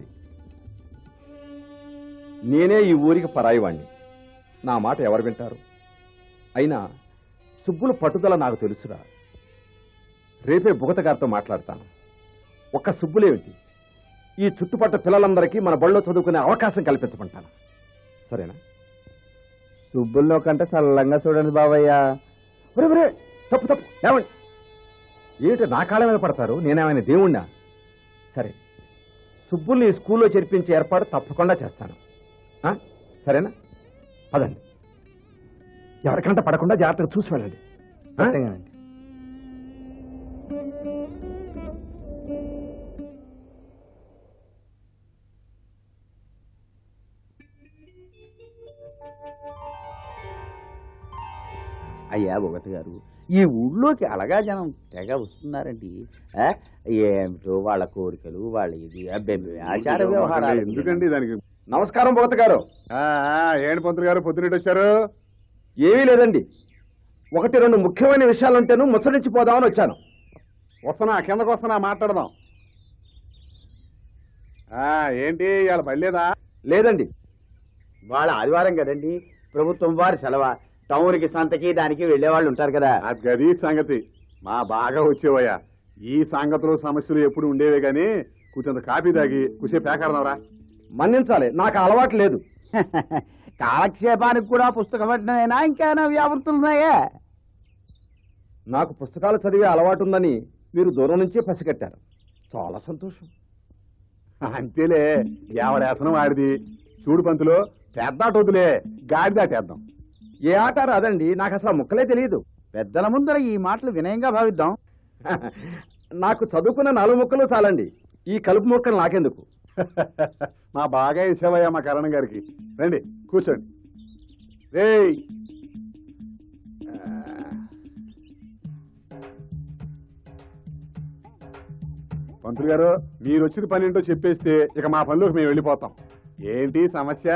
నేనే ఈ ఊరికి పరాయివాణ్ణి. నా మాట ఎవరు వింటారు? అయినా సుబ్బుల పట్టుదల నాకు తెలుసురా. రేపే బుగత గారితో మాట్లాడతాను. ఒక్క సుబ్బులేమిటి, ఈ చుట్టుపక్కల పిల్లలందరికీ మన బళ్ళో చదువుకునే అవకాశం కల్పించమంటాను. సరేనా? సుబ్బుల్లో కంటే చల్లంగా చూడండి బాబయ్యా. ఒరే ఒరే, తప్పు తప్పు, ఏమండి? ఏమిటి నా కాళ్ళ మీద పడతారు? నేనేమైనా దేవుణ్ణా? సరే, సుబ్బుల్ని స్కూల్లో చేర్పించే ఏర్పాటు తప్పకుండా చేస్తాను. సరేనా? పదండి. ఎవరికంట పడకుండా జాగ్రత్తగా చూసి వెళ్ళండి. అయ్యా బొగత గారు, ఈ ఊళ్ళోకి అలగా జనం తెగ వస్తున్నారండి. ఏమిటో వాళ్ళ కోరికలు, వాళ్ళ ఇది ఆచార వ్యవహారాలు. ఎందుకండి దానికి? నమస్కారం బొగత గారు. ఏంటి పంతులు గారు పొద్దునెట్టి వచ్చారు? ఏమీ లేదండి, ఒకటి రెండు ముఖ్యమైన విషయాలుంటేను ముచ్చరించిపోదామని వచ్చాను. వస్తున్నా, కిందకు వస్తున్నా, మాట్లాడదాం. ఏంటి ఇవాళ బయలుదేదా? లేదండి, వాళ్ళ ఆదివారం కదండి, ప్రభుత్వం వారి సెలవా. టౌన్కి సంతకి దానికి వెళ్లే వాళ్ళు ఉంటారు కదా. అది సంగతి. మా బాగా వచ్చేవయ్యా. ఈ సంగతులు సమస్యలు ఎప్పుడు ఉండేవే గాని కూర్చొంత కాపీ తాగి కూసే పేకాడదాంరా. మన్నించాలి, నాకు అలవాటు లేదు. కాలక్షేపానికి కూడా పుస్తకం పట్టినైనా ఇంకేమైనా వ్యావృత్తులున్నాయా? నాకు పుస్తకాలు చదివే అలవాటు ఉందని మీరు దూరం నుంచే పసిగట్టారు. చాలా సంతోషం. అంతేలే, ఎవరేసనం ఆడిది. చూడు పంతులు, పెద్దాటొద్దులే, గాడి దాటేద్దాం. ఏ ఆట రాదండి, నాకు అసలు ముక్కలే తెలియదు. పెద్దల ముందర ఈ మాటలు వినయంగా భావిద్దాం. నాకు చదువుకున్న నాలుగు ముక్కలు చాలండి, ఈ కలుపు ముక్కలు నాకెందుకు? మా బాగా ఇచ్చేవయ్యా మా కరణం గారికి. రండి కూర్చోండి. రేయ్, పంతులు గారు, మీరు వచ్చిన పని ఏంటో చెప్పేస్తే ఇక మా పనిలోకి మేము వెళ్ళిపోతాం. ఏంటి సమస్య?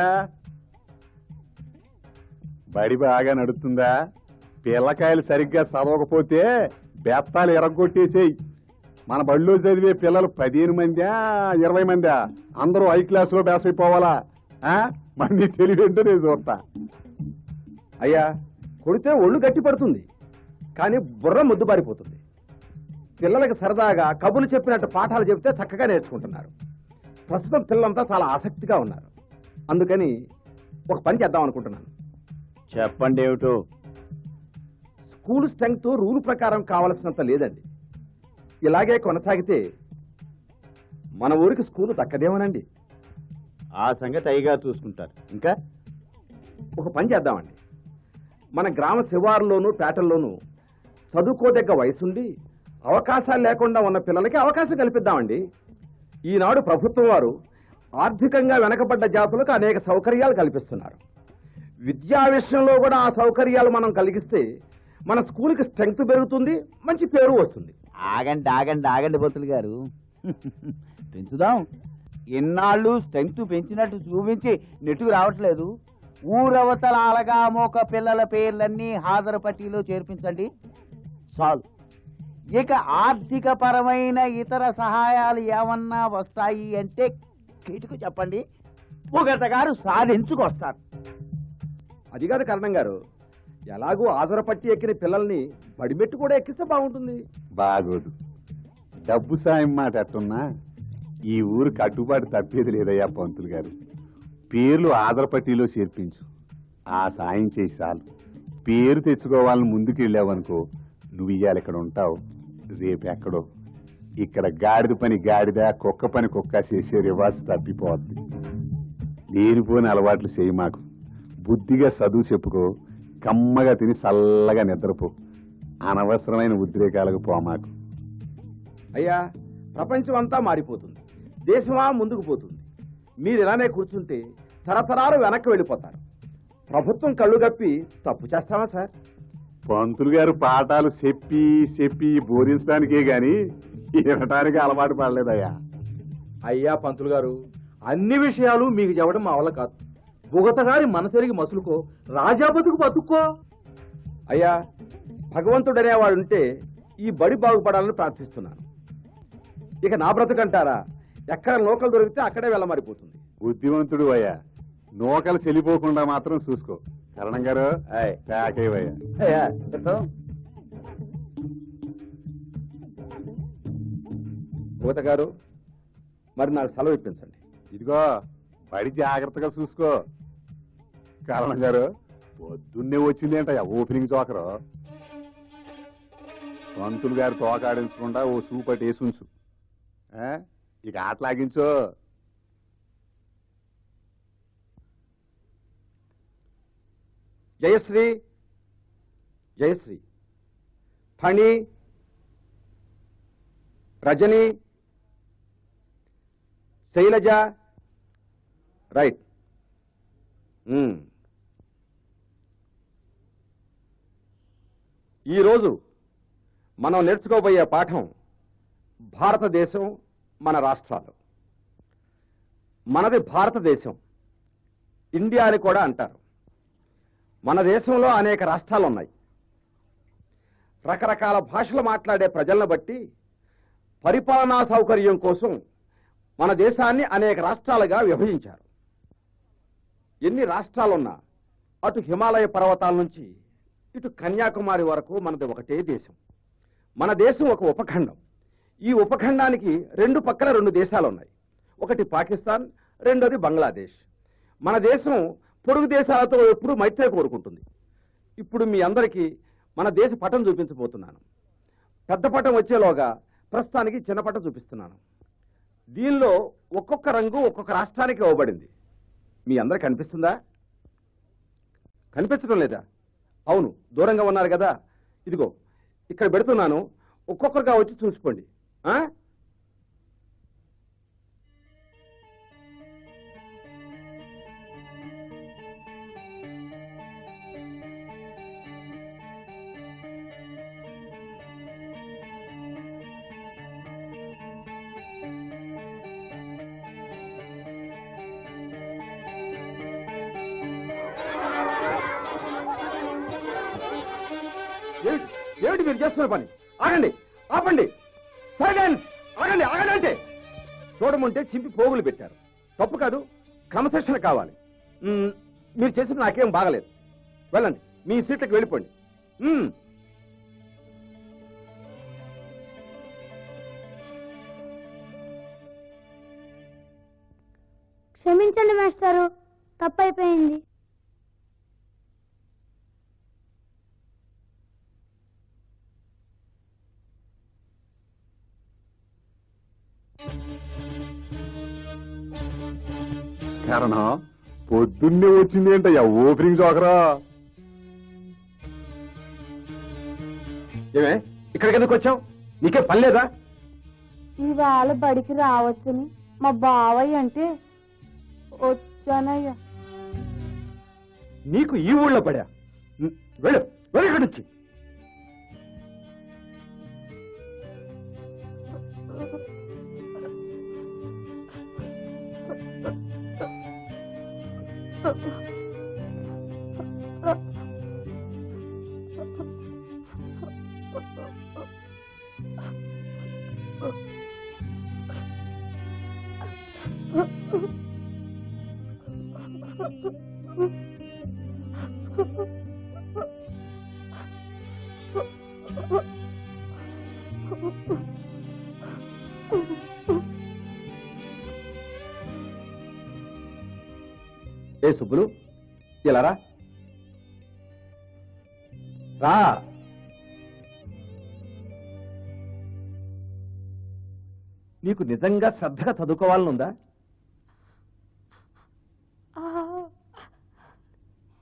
బడి బాగా నడుస్తుందా? పిల్లకాయలు సరిగ్గా చదవకపోతే బెత్తాలు ఎరగొట్టేసేయి. మన బడిలో చదివే పిల్లలు పదిహేను మందా ఇరవై మందా అందరూ ఐ క్లాసులో బేస్ అయిపోవాలా? మళ్ళీ తెలివేంటో నేను చూస్తా. అయ్యా, కొడితే ఒళ్ళు గట్టి పడుతుంది, కానీ బుర్ర ముద్దు పారిపోతుంది. పిల్లలకి సరదాగా కబులు చెప్పినట్టు పాఠాలు చెప్తే చక్కగా నేర్చుకుంటున్నారు. ప్రస్తుతం పిల్లలంతా చాలా ఆసక్తిగా ఉన్నారు. అందుకని ఒక పని చేద్దాం అనుకుంటున్నాను. చెప్పండి ఏమిటో. స్కూల్ స్ట్రెంగ్త్ రూల్ ప్రకారం కావలసినంత లేదండి. ఇలాగే కొనసాగితే మన ఊరికి స్కూలు దక్కదేమోనండి. ఆ సంగతి అయ్యగా చూసుకుంటారు. ఇంకా ఒక పని చేద్దామండి. మన గ్రామ శివారులోనూ పేటల్లోనూ చదువుకోదగ్గ వయసుండి అవకాశాలు లేకుండా ఉన్న పిల్లలకి అవకాశం కల్పిద్దామండి. ఈనాడు ప్రభుత్వం వారు ఆర్థికంగా వెనకబడ్డ జాతులకు అనేక సౌకర్యాలు కల్పిస్తున్నారు. విద్యా విషయంలో కూడా ఆ సౌకర్యాలు మనం కలిగిస్తే మన స్కూల్కి స్ట్రెంగ్త్ పెరుగుతుంది, మంచి పేరు వస్తుంది. ఆగండి ఆగండి ఆగండి బొత్తులు గారు, పెంచుదాం. ఎన్నాళ్ళు స్ట్రెంగ్త్ పెంచినట్టు చూపించి నెట్టుకు రావట్లేదు. ఊరవతల అలగా మోక పిల్లల పేర్లన్నీ హాజరు పట్టీలో చేర్పించండి చాలు. ఇక ఆర్థిక పరమైన ఇతర సహాయాలు ఏమన్నా వస్తాయి అంటే కిటుకు చెప్పండి, ఒకట గారు సాధించుకొస్తారు. అది కాదు కరణం గారు, ఎలాగూ ఆధార పట్టి ఎక్కిన పిల్లల్ని బడిమెట్టు కూడా ఎక్కిస్తే బాగుంటుంది. బాగోదు. డబ్బు సాయం మాట అట్టున్నా ఈ ఊరు కట్టుబాటు తప్పేది లేదయ్యా పంతులు గారు. పేర్లు ఆధారపట్టిలో చేర్పించు, ఆ సాయం చేసి చాలు. పేరు తెచ్చుకోవాలని ముందుకు వెళ్ళావనుకో, నువ్వు ఇయ్యాలి ఇక్కడ ఉంటావు, రేపు ఎక్కడో. ఇక్కడ గాడిద పని గాడిద, కుక్క పని కుక్క చేసే రివాజు తప్పిపోద్ది. లేనిపోని అలవాట్లు చేయి మాకు. బుద్ధిగా చదువు చెప్పుకో, కమ్మగా తిని చల్లగా నిద్రపో. అనవసరమైన ఉద్రేకాలకు పోమాకు. అయ్యా, ప్రపంచం అంతా మారిపోతుంది, దేశమా ముందుకు పోతుంది. మీరు ఇలానే కూర్చుంటే తరతరాలు వెనక్కి వెళ్ళిపోతారు. ప్రభుత్వం కళ్ళు గప్పి తప్పు చేస్తామా సార్? పంతులు గారు పాఠాలు చెప్పి చెప్పి బోధించడానికే గాని వినటానికి అలవాటు పడలేదయ్యా. అయ్యా పంతులు గారు, అన్ని విషయాలు మీకు చెప్పడం మా వల్ల కాదు. బుగతగారి మనసెరిగి మసులుకో, రాజా బతుకు బతుక్కో. అయ్యా, భగవంతుడనేవాడు ఉంటే ఈ బడి బాగుపడాలని ప్రార్థిస్తున్నాను. ఇక నా బ్రతుకంటారా? ఎక్కడ లోకల్ దొరికితే అక్కడే వెళ్ళమరిపోతుంది. బుద్ధివంతుడు అయ్యా, నూకలు చెల్లిపోకుండా మాత్రం చూసుకో. కరణం గారు ప్యాకేవయ్యా. అయ్యా చెప్తాం. భూత గారు, మరి నాకు సెలవు ఇప్పించండి. ఇదిగో పడి జాగ్రత్తగా చూసుకో. కరణం గారు, పొద్దున్నే వచ్చింది ఏంటయ్యా ఓపెనింగ్ చోకరు. పంతులు గారు తోకాడించకుండా ఓ సూపటి వేసుంచు. ఇక ఆటలాగించో. జయశ్రీ, జయశ్రీ, ఫణి, రజని, శైలజ, రైట్. ఈరోజు మనం నేర్చుకోబోయే పాఠం భారతదేశం, మన రాష్ట్రాలు. మనది భారతదేశం, ఇండియా అని కూడా అంటారు. మన దేశంలో అనేక రాష్ట్రాలు ఉన్నాయి. రకరకాల భాషలు మాట్లాడే ప్రజలను బట్టి పరిపాలనా సౌకర్యం కోసం మన దేశాన్ని అనేక రాష్ట్రాలుగా విభజించారు. ఎన్ని రాష్ట్రాలున్నా అటు హిమాలయ పర్వతాల నుంచి ఇటు కన్యాకుమారి వరకు మనది ఒకటే దేశం. మన దేశం ఒక ఉపఖండం. ఈ ఉపఖండానికి రెండు పక్కల రెండు దేశాలు ఉన్నాయి. ఒకటి పాకిస్తాన్, రెండోది బంగ్లాదేశ్. మన దేశం పొరుగు దేశాలతో ఎప్పుడూ మైత్రే కోరుకుంటుంది. ఇప్పుడు మీ అందరికీ మన దేశ పటం చూపించబోతున్నాను. పెద్ద పటం వచ్చేలోగా ప్రస్తుతానికి చిన్న పటం చూపిస్తున్నాను. దీనిలో ఒక్కొక్క రంగు ఒక్కొక్క రాష్ట్రానికి ఇవ్వబడింది. మీ అందరికి కనిపిస్తుందా? కనిపించడం లేదా? అవును, దూరంగా ఉన్నారు కదా. ఇదిగో ఇక్కడ పెడుతున్నాను, ఒక్కొక్కరుగా వచ్చి చూసుకోండి. ఆ ఏమిటి మీరు చేస్తున్న పని? ఆగండి, ఆపండి, సైలెన్స్. ఆగండి, ఆగండి అంటే చూడమంటే చింపి పోగులు పెట్టారు. తప్పు కాదు, క్రమశిక్షణ కావాలి. మీరు చేసిన నాకేం బాగలేదు. వెళ్ళండి, మీ సీట్లకు వెళ్ళిపోండి. క్షమించండి మాస్టారు, తప్పైపోయింది. కారణం పొద్దున్నే వచ్చింది ఏంటయ్యా ఓపెనింగ్ చోకరా. ఏమే ఇక్కడికి ఎందుకు వచ్చావు? నీకే పని లేదా? ఇవాళ బడికి రావచ్చని మా బావయ్య అంటే వచ్చానయ్యా. నీకు ఈ ఊళ్ళో పడా? వెళ్ళు, వెళ్ళు ఇక్కడి నుంచి. ఏ సుబ్బులు, ఇలా రా రా. నీకు నిజంగా శ్రద్ధగా చదువుకోవాలనుందా?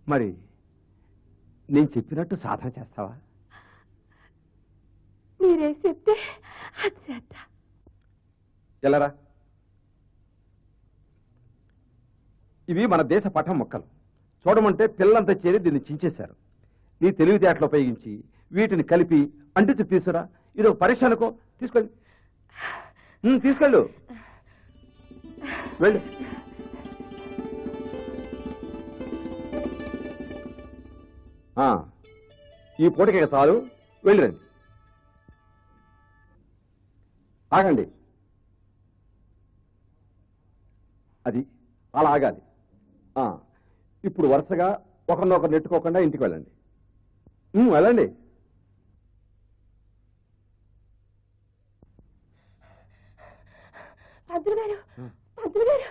మరి నేను చెప్పినట్టు సాధన చేస్తావా? మీరే చెప్తే అది చేస్తా. ఎలారా? ఇవి మన దేశ పఠం మొక్కలు. చూడమంటే పిల్లలంతా చేరి దీన్ని చించేశారు. నీ తెలివితేటలు ఉపయోగించి వీటిని కలిపి అంటించి తీసుకురా. ఇది ఒక పరీక్ష అనుకో. తీసుకెళ్ళి తీసుకెళ్ళు వెళ్ళు. ఈ పూటకి చాలు, వెళ్ళిరండి. ఆగండి. అది అలా ఆగాలి. ఇప్పుడు వరుసగా ఒకరినొకరు నెట్టుకోకుండా ఇంటికి వెళ్ళండి. వెళ్ళండి. పంతులు గారు, పంతులు గారు.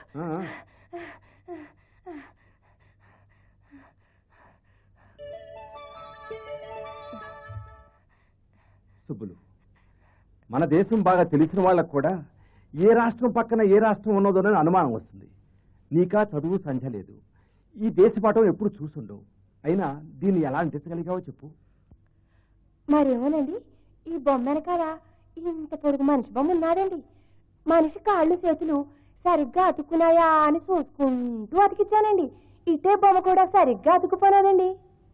సుబ్బులు, మన దేశం బాగా తెలిసిన వాళ్ళకు కూడా ఏ రాష్ట్రం పక్కన ఏ రాష్ట్రం ఉన్నదోనని అనుమానం వస్తుంది. నీకా చదువు సంధ్య లేదు. ఈ దేశపాఠం ఎప్పుడు చూసుండవు. అయినా దీన్ని ఎలా అంటించగలిగావో చెప్పు. మరేమోనండి, ఈ బొమ్మ వెనకాల ఇంత పొడుగు మనిషి బొమ్మ ఉన్నాడండి. మనిషి కాళ్ళు చేతులు సరిగ్గా అతుక్కున్నాయా అని చూసుకుంటూ అతికిచ్చానండి. ఇటే బొమ్మ కూడా సరిగ్గా అతుక్కుపోనాదండి.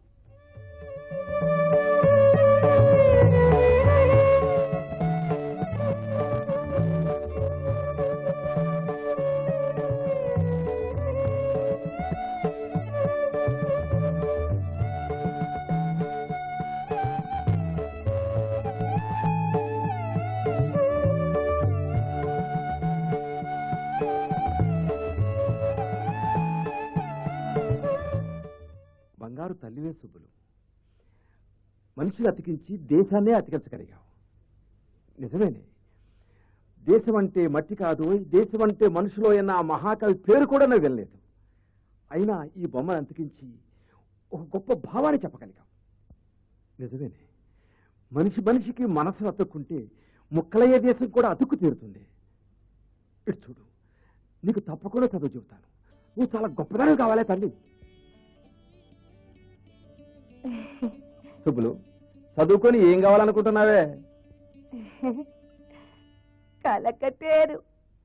బంగారు తల్లివే సుబ్బులు. మనిషిని అతికించి దేశాన్నే అతికించగలిగావు. నిజమేనే. దేశం అంటే మట్టి కాదు, దేశం అంటే మనుషులో అన్న ఆ మహాకవి పేరు కూడా నాకు వెళ్ళలేదు. అయినా ఈ బొమ్మను అతికించి ఒక గొప్ప భావాన్ని చెప్పగలిగావు. నిజమేనే. మనిషి మనిషికి మనసును అతుక్కుంటే ముక్కలయ్యే దేశం కూడా అతుక్కు తీరుతుంది. ఇటు చూడు, నీకు తప్పకుండా చదువు చెబుతాను. నువ్వు చాలా గొప్పదానం కావాలే తల్లి. సుబ్బులు, చదువుకొని ఏం కావాలనుకుంటున్నావే? కలకటేరు.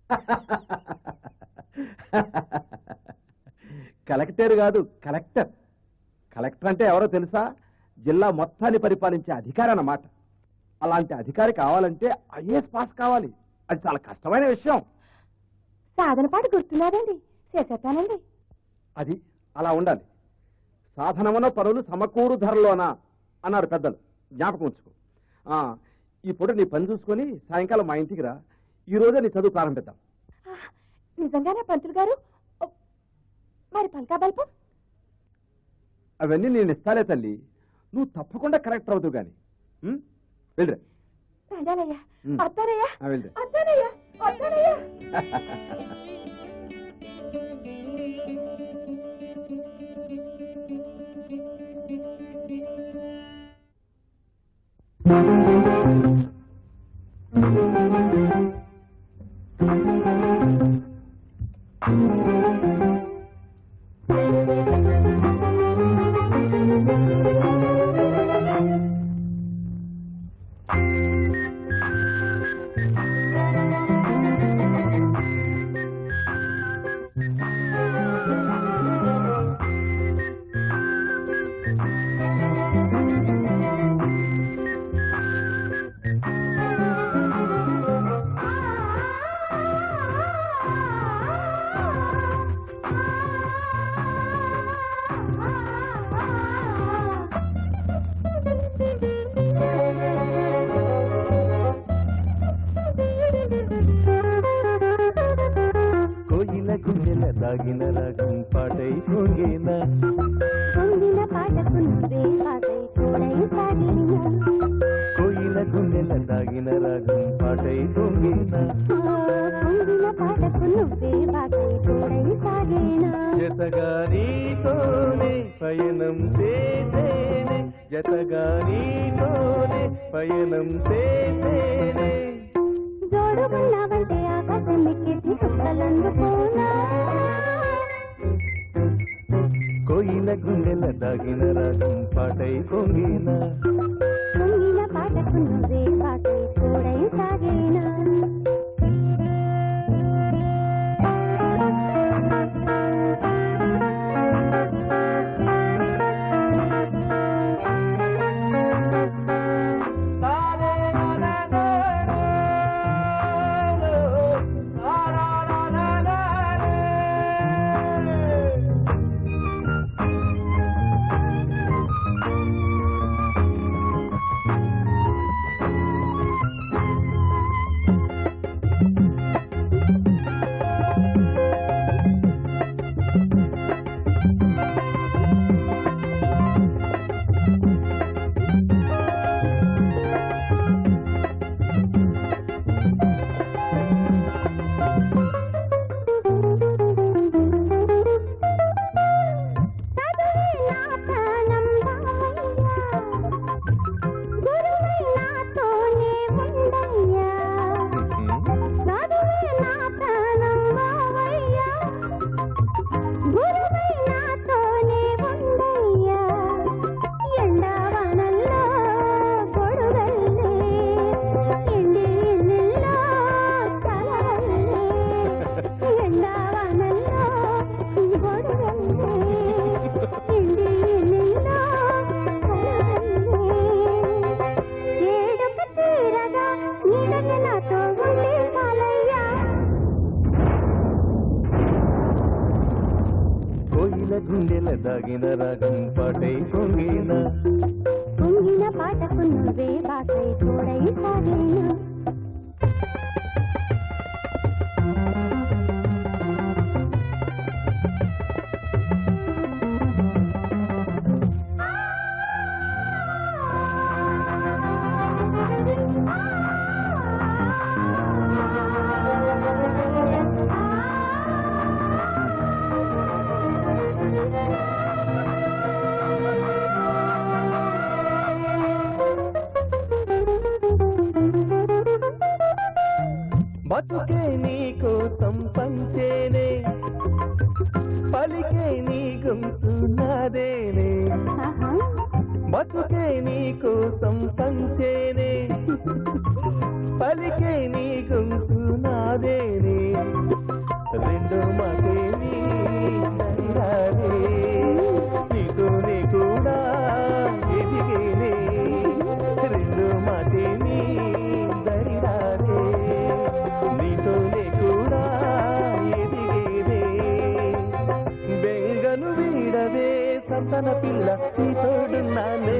కలెక్టర్ కాదు, కలెక్టర్. కలెక్టర్ అంటే ఎవరో తెలుసా? జిల్లా మొత్తాన్ని పరిపాలించే అధికారి అన్నమాట. అలాంటి అధికారి కావాలంటే ఐఏఎస్ పాస్ కావాలి. అది చాలా కష్టమైన విషయం. సాధన పాటు గుర్తున్నారండి, చేసేస్తానండి. అది అలా ఉండాలి. సాధనమున పనులు సమకూరు ధరలోనా అన్నారు పెద్దలు. జ్ఞాపకం ఉంచుకో. ఈ పూట నీ పని చూసుకొని సాయంకాలం మా ఇంటికి రా. ఈ రోజే నీ చదువు ప్రారంభిద్దాం. నిజంగానే పంతులు గారు? మరి పలకా బల్పం అవన్నీ నేను ఇస్తాలే తల్లి. నువ్వు తప్పకుండా కరెక్ట్ అవుతావు గాని. వెళ్ళరా. వెళ్ళాలయ్యా, వస్తానయ్యా, వెళ్ళరా. వస్తానయ్యా, వస్తానయ్యా. దాగిన రాగం పాటై పొంగేనా, పొంగిన పాటకు నువ్వే పాటై తోడై సాగిన, కోయిల గుండెల దాగిన రాగం పాటై పొంగేనా, పొంగిన పాటకు నువ్వే పాటై తోడై సాగిన, జతగా నీతోనే పయనం చేసేనే, జతగా నీతోనే పయనం చేసేనే, జోడుకున్నావంటే ఆకాశం ఎక్కేసి చుక్కలందుకోనా, కోయిల కోయిల గుండెల దాగిన రాగం పాటై పొంగిన పొంగిన పాటకు నువ్వే బాటై తోడై సాగేనా గుండెల దాగిన రాగం పాటై పొంగిన పొంగిన పాటకు నువ్వే బాటై తోడై సాగేనా బతుకే నీ కోసం పంచేనే పలికే నీ గొంతు నాదేనే బతుకే నీ కోసం పంచేనే పలికే నీ గొంతు నాదేనే రెండు మాటే నీ దైరాలే నీతోనే కూడా ఎదిగేనే రెండు మాటే నీ దైరాలే నీతోనే కూడా ఎదిగేదే బెంగను వీడవే సంతన పిల్ల నీ తోడున్నానే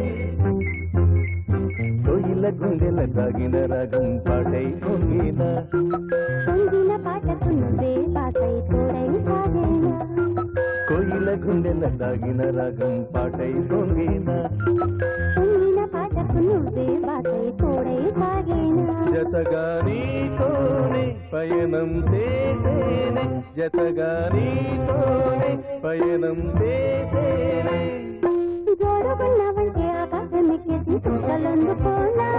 కోయిల గుండెల దాగిన రాగం పాటై పొంగిన పొంగిన పాటకు నువ్వే బాటై తోడై సాగేనా కోయిల గుండెల దాగిన రాగం పాటై పొంగిన పొంగిన పాటకు నువ్వే బాటై తోడై సాగేనా జతగా నీతోనే పయనం చేసేనే జతగా నీతోనే పయనం చేసేనే జోడుకున్నావంటే ఆకాశమెక్కేసి చుక్కలందుకోనా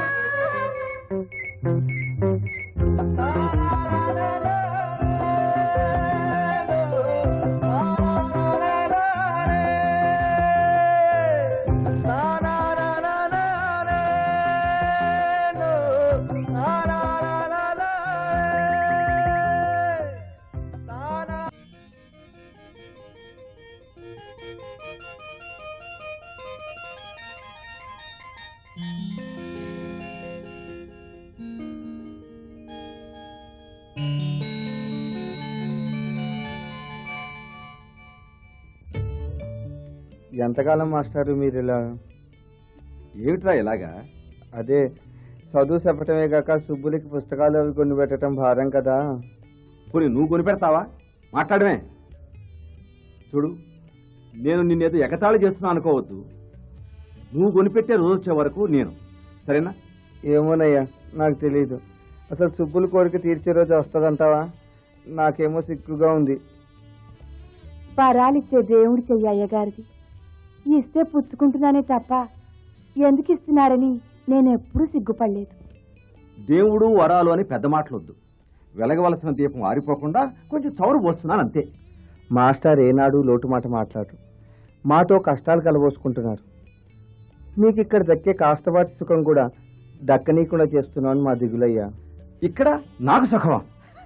ఎంతకాలం మాస్టారు మీరు ఇలా? ఏమిట్రా ఇలాగా? అదే చదువు చెప్పటమే కాక సుబ్బులకి పుస్తకాలు అవి కొని పెట్టడం భారం కదా. పోనీ నువ్వు కొని పెడతావా? మాట్లాడమే. చూడు, నేను నిన్నేదో ఎగతాళి చేస్తున్నా అనుకోవద్దు. నువ్వు కొనిపెట్టే రోజు వచ్చే వరకు నేను, సరేనా? ఏమోనయ్యా, నాకు తెలీదు. అసలు సుబ్బుల కోరిక తీర్చే రోజు వస్తుందంటావా? నాకేమో సిగ్గుగా ఉంది. వరాలిచ్చే దేవుడు చెయ్యయ్య గారిది. ఇస్తే పుచ్చుకుంటున్నానే తప్ప ఎందుకు ఇస్తున్నారని నేనెప్పుడూ సిగ్గుపడలేదు. దేవుడు వరాలు అని పెద్ద మాటలొద్దు. వెలగవలసిన దీపం ఆరిపోకుండా కొంచెం చౌరు పోస్తున్నాను అంతే. మాస్టర్ ఏనాడు లోటు మాట మాట్లాడు. మాతో కష్టాలు కలబోసుకుంటున్నారు. మీకు ఇక్కడ దక్కే కాస్తవాటి సుఖం కూడా దక్కనీయకుండా చేస్తున్నాను మా దిగులయ్యా. ఇక్కడ నాకు సుఖమా?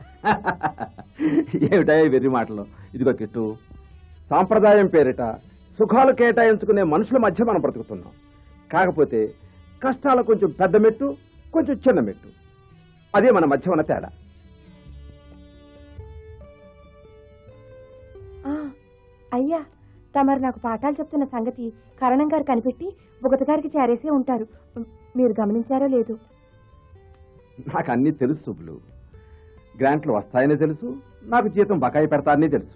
ఏమిటాయి వెర్రి మాటలు. ఇదిగో కిట్టు, సాంప్రదాయం పేరిట సుఖాలు కేటాయించుకునే మనుషుల మధ్య మనం బ్రతుకుతున్నాం. కాకపోతే కష్టాలు కొంచెం పెద్ద మెట్టు, కొంచెం చిన్న మెట్టు. అదే మన మధ్య ఉన్న తేడా. అయ్యా, తమరు నాకు పాఠాలు చెప్తున్న సంగతి కరణం గారు కనిపెట్టి బుగత గారికి చేరేసే ఉంటారు. మీరు గమనించారో లేదు? నాకు అన్నీ తెలుసు సుబ్బులు. గ్రాంట్లు వస్తాయని తెలుసు, నాకు జీతం బకాయి పెడతానని తెలుసు.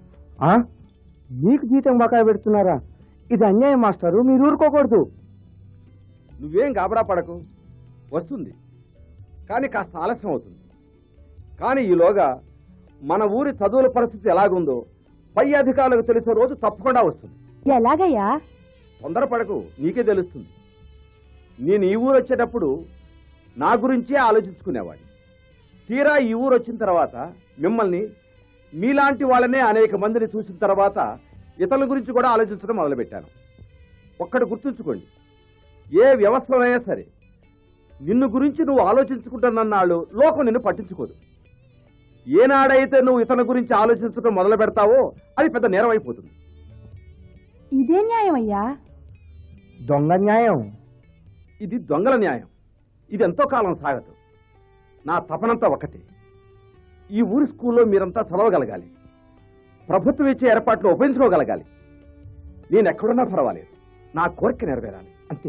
మీకు జీతం బకాయి పెడుతున్నారా? ఇది అన్యాయం మాస్టారు, మీరు ఊరుకోకూడదు. నువ్వేం గాబరా పడకు, వస్తుంది. కానీ కాస్త ఆలస్యం అవుతుంది. కానీ ఈలోగా మన ఊరి చదువుల పరిస్థితి ఎలాగుందో పై అధికారులకు తెలిసే రోజు తప్పకుండా వస్తుంది. ఎలాగయ్యా? తొందరపడకు, నీకే తెలుస్తుంది. నేను ఈ ఊరు వచ్చేటప్పుడు నా గురించే ఆలోచించుకునేవాడిని. తీరా ఈ ఊరు వచ్చిన తర్వాత మిమ్మల్ని, మీలాంటి వాళ్ళనే అనేక మందిని చూసిన తర్వాత ఇతరుల గురించి కూడా ఆలోచించడం మొదలుపెట్టాను. ఒక్కటి గుర్తుంచుకోండి, ఏ వ్యవస్థలోనైనా సరే నిన్ను గురించి నువ్వు ఆలోచించుకుంటున్నాళ్ళు లోకం నిన్ను పట్టించుకోదు. ఏనాడైతే నువ్వు ఇతరుల గురించి ఆలోచించడం మొదలు పెడతావో అది పెద్ద నేరం అయిపోతుంది. ఇదే న్యాయం అయ్యా? దొంగ న్యాయం. ఇది దొంగల న్యాయం. ఇది ఎంతో కాలం సాగదు. నా తపనంతా ఒకటి, ఈ ఊరి స్కూల్లో మీరంతా చదవగలగాలి, ప్రభుత్వం ఇచ్చే ఏర్పాట్లు ఉపయోగించుకోగలగాలి. నేను ఎక్కడున్నా పర్వాలేదు, నా కోరిక నెరవేరాలి, అంతే.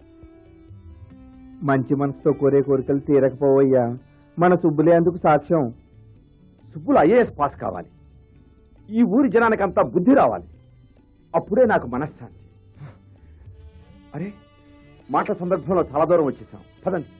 మంచి మనసుతో కోరే కోరికలు తీరకపోవయ్యా. మన సుబ్బులే అందుకు సాక్ష్యం. సుబ్బులు ఐఏఎస్ పాస్ కావాలి, ఈ ఊరి జనానికంతా బుద్ధి రావాలి. అప్పుడే నాకు మనశ్శాంతి. అరే, మాటల సందర్భంలో చాలా దూరం వచ్చేసాం, పదండి.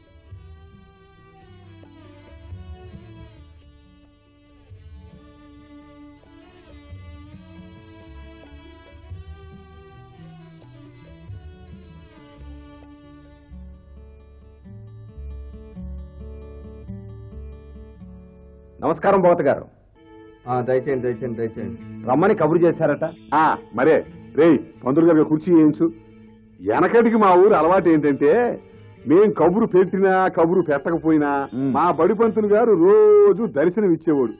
నమస్కారం భవత గారు. దయచేయండి దయచేయండి దయచేయండి. రమ్మని కబురు చేశారట. మరే రే పంతులు గారు కుర్చీ వేయించు. వెనకటికి మా ఊరు అలవాటు ఏంటంటే మేం కబురు పెట్టినా కబురు పెట్టకపోయినా మా బడి పంతులు గారు రోజు దర్శనం ఇచ్చేవాడు.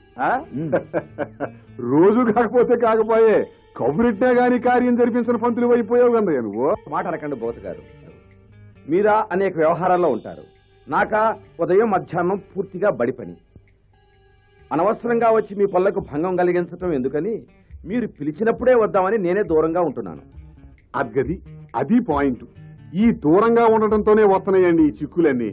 రోజు కాకపోతే కాకపోయే కబురెట్టినా గానీ కార్యం జరిపించిన పంతులు అయిపోయావు కదయ్యా నువ్వు. మాట అనకండి భవత గారు. మీరా అనేక వ్యవహారాల్లో ఉంటారు, నాకా ఉదయం మధ్యాహ్నం పూర్తిగా బడి పని. అనవసరంగా వచ్చి మీ పనులకు భంగం కలిగించటం ఎందుకని మీరు పిలిచినప్పుడే వద్దామని నేనే దూరంగా ఉంటున్నాను. అద్గది అది పాయింట్. ఈ దూరంగా ఉండటంతోనే వస్తున్నాయండి ఈ చిక్కులన్నీ.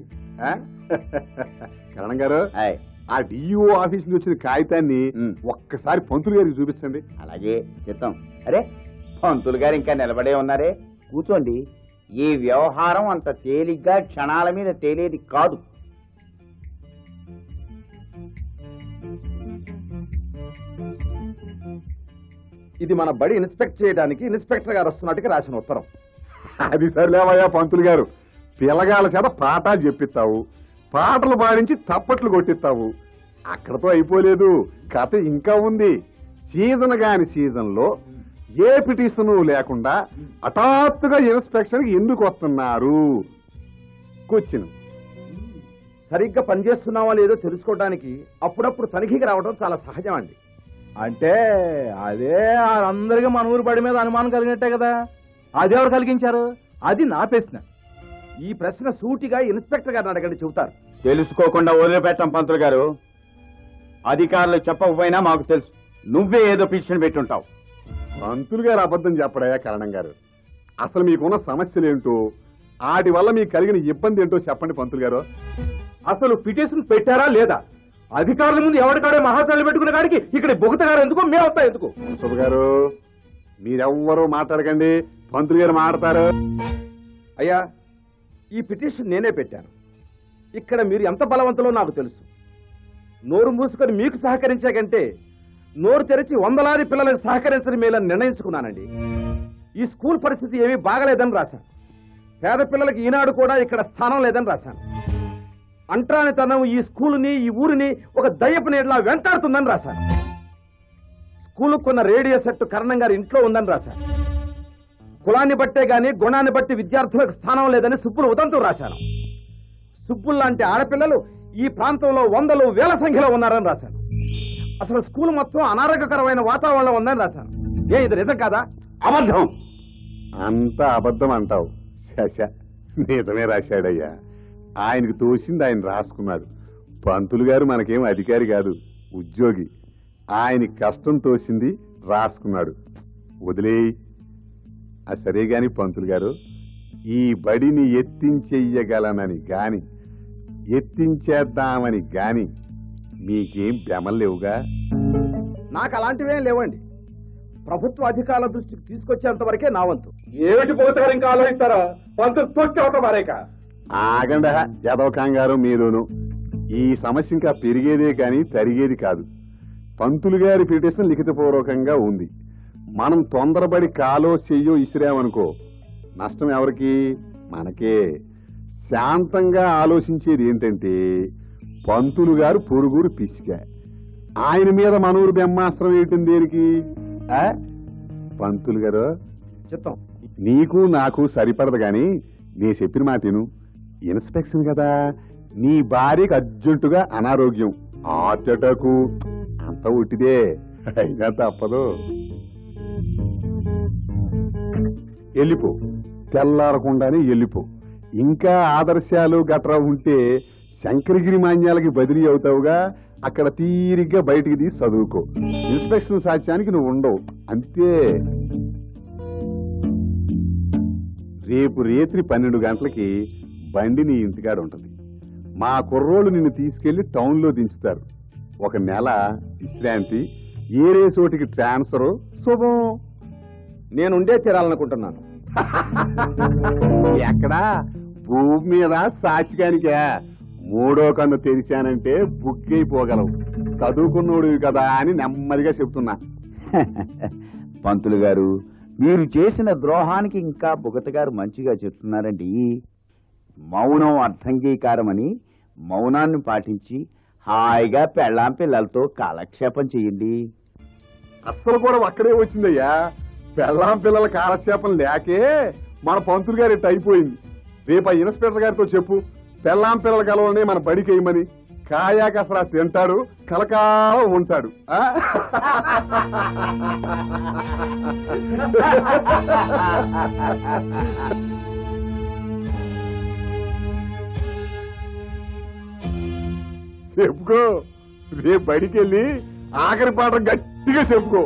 కరణం గారు, ఆ డిఈఓ ఆఫీస్ నుంచి వచ్చిన కాగితాన్ని ఒక్కసారి పంతులు గారికి చూపించండి. అలాగే చిత్తం. అరే, పంతులు గారు ఇంకా నిలబడే ఉన్నారే, కూర్చోండి. ఈ వ్యవహారం అంత తేలిగ్గా క్షణాల మీద తేలేది కాదు. ఇది మన బడి ఇన్స్పెక్ట్ చేయడానికి ఇన్స్పెక్టర్ గారు వస్తున్నట్టుగా రాసిన ఉత్తరం. అది సరిలేవయ్యా పంతులు గారు, పిల్లగాళ్ళ చేత పాఠాలు చెప్పిస్తావు, పాటలు పాడించి తప్పట్లు కొట్టిస్తావు. అక్కడతో అయిపోలేదు, కథ ఇంకా ఉంది. సీజన్ కాని సీజన్ లో ఏ పిటిషన్ లేకుండా హఠాత్తుగా ఇన్స్పెక్షన్ ఎందుకు వస్తున్నారు? కూర్చుని సరిగ్గా పనిచేస్తున్నావా లేదో తెలుసుకోవడానికి అప్పుడప్పుడు తనిఖీకి రావడం చాలా సహజం అండి. అంటే అదే అందరికీ మన ఊరు బడి మీద అనుమానం కలిగినట్టే కదా. అదెవరు కలిగించారు? అది నా ప్రశ్న. ఈ ప్రశ్న సూటిగా ఇన్స్పెక్టర్ గారిని అడగండి, చెబుతారు. తెలుసుకోకుండా వదిలిపెట్టాం పంతులు గారు. అధికారులు చెప్పకపోయినా మాకు తెలుసు, నువ్వే ఏదో పిటిషన్ పెట్టుంటావు. పంతులు గారు అబద్ధం చెప్పడయ్యా కరణం గారు. అసలు మీకున్న సమస్యలేంటో, వాటి వల్ల మీకు కలిగిన ఇబ్బంది ఏంటో చెప్పండి పంతులు గారు. అసలు పిటిషన్ పెట్టారా లేదా? అధికారుల ముందు ఎవరికాడే మహాత్మాలు పెట్టుకున్న కాడికి ఇక్కడ బొగత గారు ఎందుకు, మేమవుతా ఎందుకు? సుబ్బ గారు, మీరెవ్వరూ మాట్లాడకండి, పంతులు గారు మాట్లాడతారు. అయ్యా, ఈ పిటిషన్ నేనే పెట్టాను. ఇక్కడ మీరు ఎంత బలవంతులో నాకు తెలుసు. నోరు మూసుకొని మీకు సహకరించే కంటే నోరు తెరిచి వందలాది పిల్లలకు సహకరించని మేలని నిర్ణయించుకున్నానండి. ఈ స్కూల్ పరిస్థితి ఏమీ బాగలేదని రాశాను. పేద పిల్లలకి ఈనాడు కూడా ఇక్కడ స్థానం లేదని రాశాను. అంటరానితనం ఈ స్కూలుని, ఈ ఊరిని ఒక దయ్యపు నీడలా వెంటాడుతుందని రాశాను. స్కూల్ కొన్న రేడియో సెట్ కరణం గారి ఇంట్లో ఉందని రాశాను. కులాన్ని బట్టే గాని గుణాన్ని బట్టి విద్యార్థులకు స్థానం లేదని సుబ్బులు ఉదంతు రాశాను. సుబ్బుల్ లాంటి ఆడపిల్లలు ఈ ప్రాంతంలో వందలు వేల సంఖ్యలో ఉన్నారని రాశాను. అసలు స్కూల్ మొత్తం అనారోగ్యకరమైన వాతావరణంలో ఉందని రాశాను. ఏ ఇది నిజం కాదా? అబద్ధం. అంత అబద్ధం అంటావు. శశ నిజమే రాశాడయ్యా. ఆయనకు తోసింది ఆయన రాసుకున్నాడు. పంతులు గారు మనకేం అధికారి కాదు, ఉద్యోగి. ఆయన కష్టం తోసింది రాసుకున్నాడు. వదిలేయి. ఆ సరే గాని పంతులు గారు, ఈ బడిని ఎత్తించెయ్యగలనని గాని ఎత్తించేద్దామని గాని మీకేం భ్రమలేవుగా? నాకు అలాంటివేం లేవండి. ప్రభుత్వ అధికారుల దృష్టికి తీసుకొచ్చేంత వరకే నా వంతు. ఏమిటి పోతారు ఇంకా ఆలోచిస్తారా? పంతులు తొక్కి అవుతాం మరేక. ఆగండ యాదవ కంగారు మీరును. ఈ సమస్య ఇంకా పెరిగేదే కాని తరిగేది కాదు. పంతులు గారి పిటిషన్ లిఖితపూర్వకంగా ఉంది. మనం తొందరపడి కాలో చెయ్యో ఇసిరామనుకో నష్టం ఎవరికి? మనకే. శాంతంగా ఆలోచించేది ఏంటంటే పంతులు గారు పొరుగురు పిసిక. ఆయన మీద మనూరు బ్రహ్మాస్త్రం ఏంటంది దేనికి? పంతులు గారు చిత్తం నీకు నాకు సరిపడదు గాని నీ చెప్పిన మాట విను. ఇన్స్పెక్షన్ కదా, నీ భార్యకి అర్జెంటుగా అనారోగ్యం, హార్ట్ అటాక్, అంత ఉట్టిదే. అయినా తప్పదు. వెళ్ళిపో, తెల్లారకుండానే వెళ్ళిపో. ఇంకా ఆదర్శాలు గట్రా ఉంటే శంకరగిరి మాన్యాలకి బదిలీ అవుతావుగా, అక్కడ తీరిగ్గా బయటికి తీసి చదువుకో. ఇన్స్పెక్షన్ సాక్ష్యానికి నువ్వు ఉండవు అంతే. రేపు రేత్రి పన్నెండు గంటలకి బండి నీ ఇంటికాడ ఉంటుంది. మా కుర్రోళ్ళు నిన్ను తీసుకెళ్లి టౌన్లో దించుతారు. ఒక నెల విశ్రాంతి, ఏరే చోటికి ట్రాన్స్ఫర్. శుభం. నేనుండే తీరాలనుకుంటున్నాను. ఎక్కడా? భూమి మీద సాచికానికే. మూడో కన్ను తెరిచానంటే బుక్ అయిపోగలవు. చదువుకున్నోడివి కదా అని నెమ్మదిగా చెప్తున్నా. పంతులు గారు, మీరు చేసిన ద్రోహానికి ఇంకా బుగత గారు మంచిగా చెప్తున్నారండి. మౌనం అర్థంగీకారమని మౌనాన్ని పాటించి హాయిగా పెళ్ళాం పిల్లలతో కాలక్షేపం చెయ్యండి. అస్సలు కూడా అక్కడే వచ్చిందయ్యా. పెళ్ళాం పిల్లల కాలక్షేపం లేకే మన పంతులు గారి ఇట్ట అయిపోయింది. రేపు ఆ ఇన్స్పెక్టర్ గారితో చెప్పు, పెళ్ళాం పిల్లల కలవని మన బడికి వేయమని. కాయాక అసలు తింటాడు, కలకాలం ఉంటాడు. చెప్పుకో, రేపు బడికి వెళ్ళి ఆఖరి పాట గట్టిగా చెప్పుకో.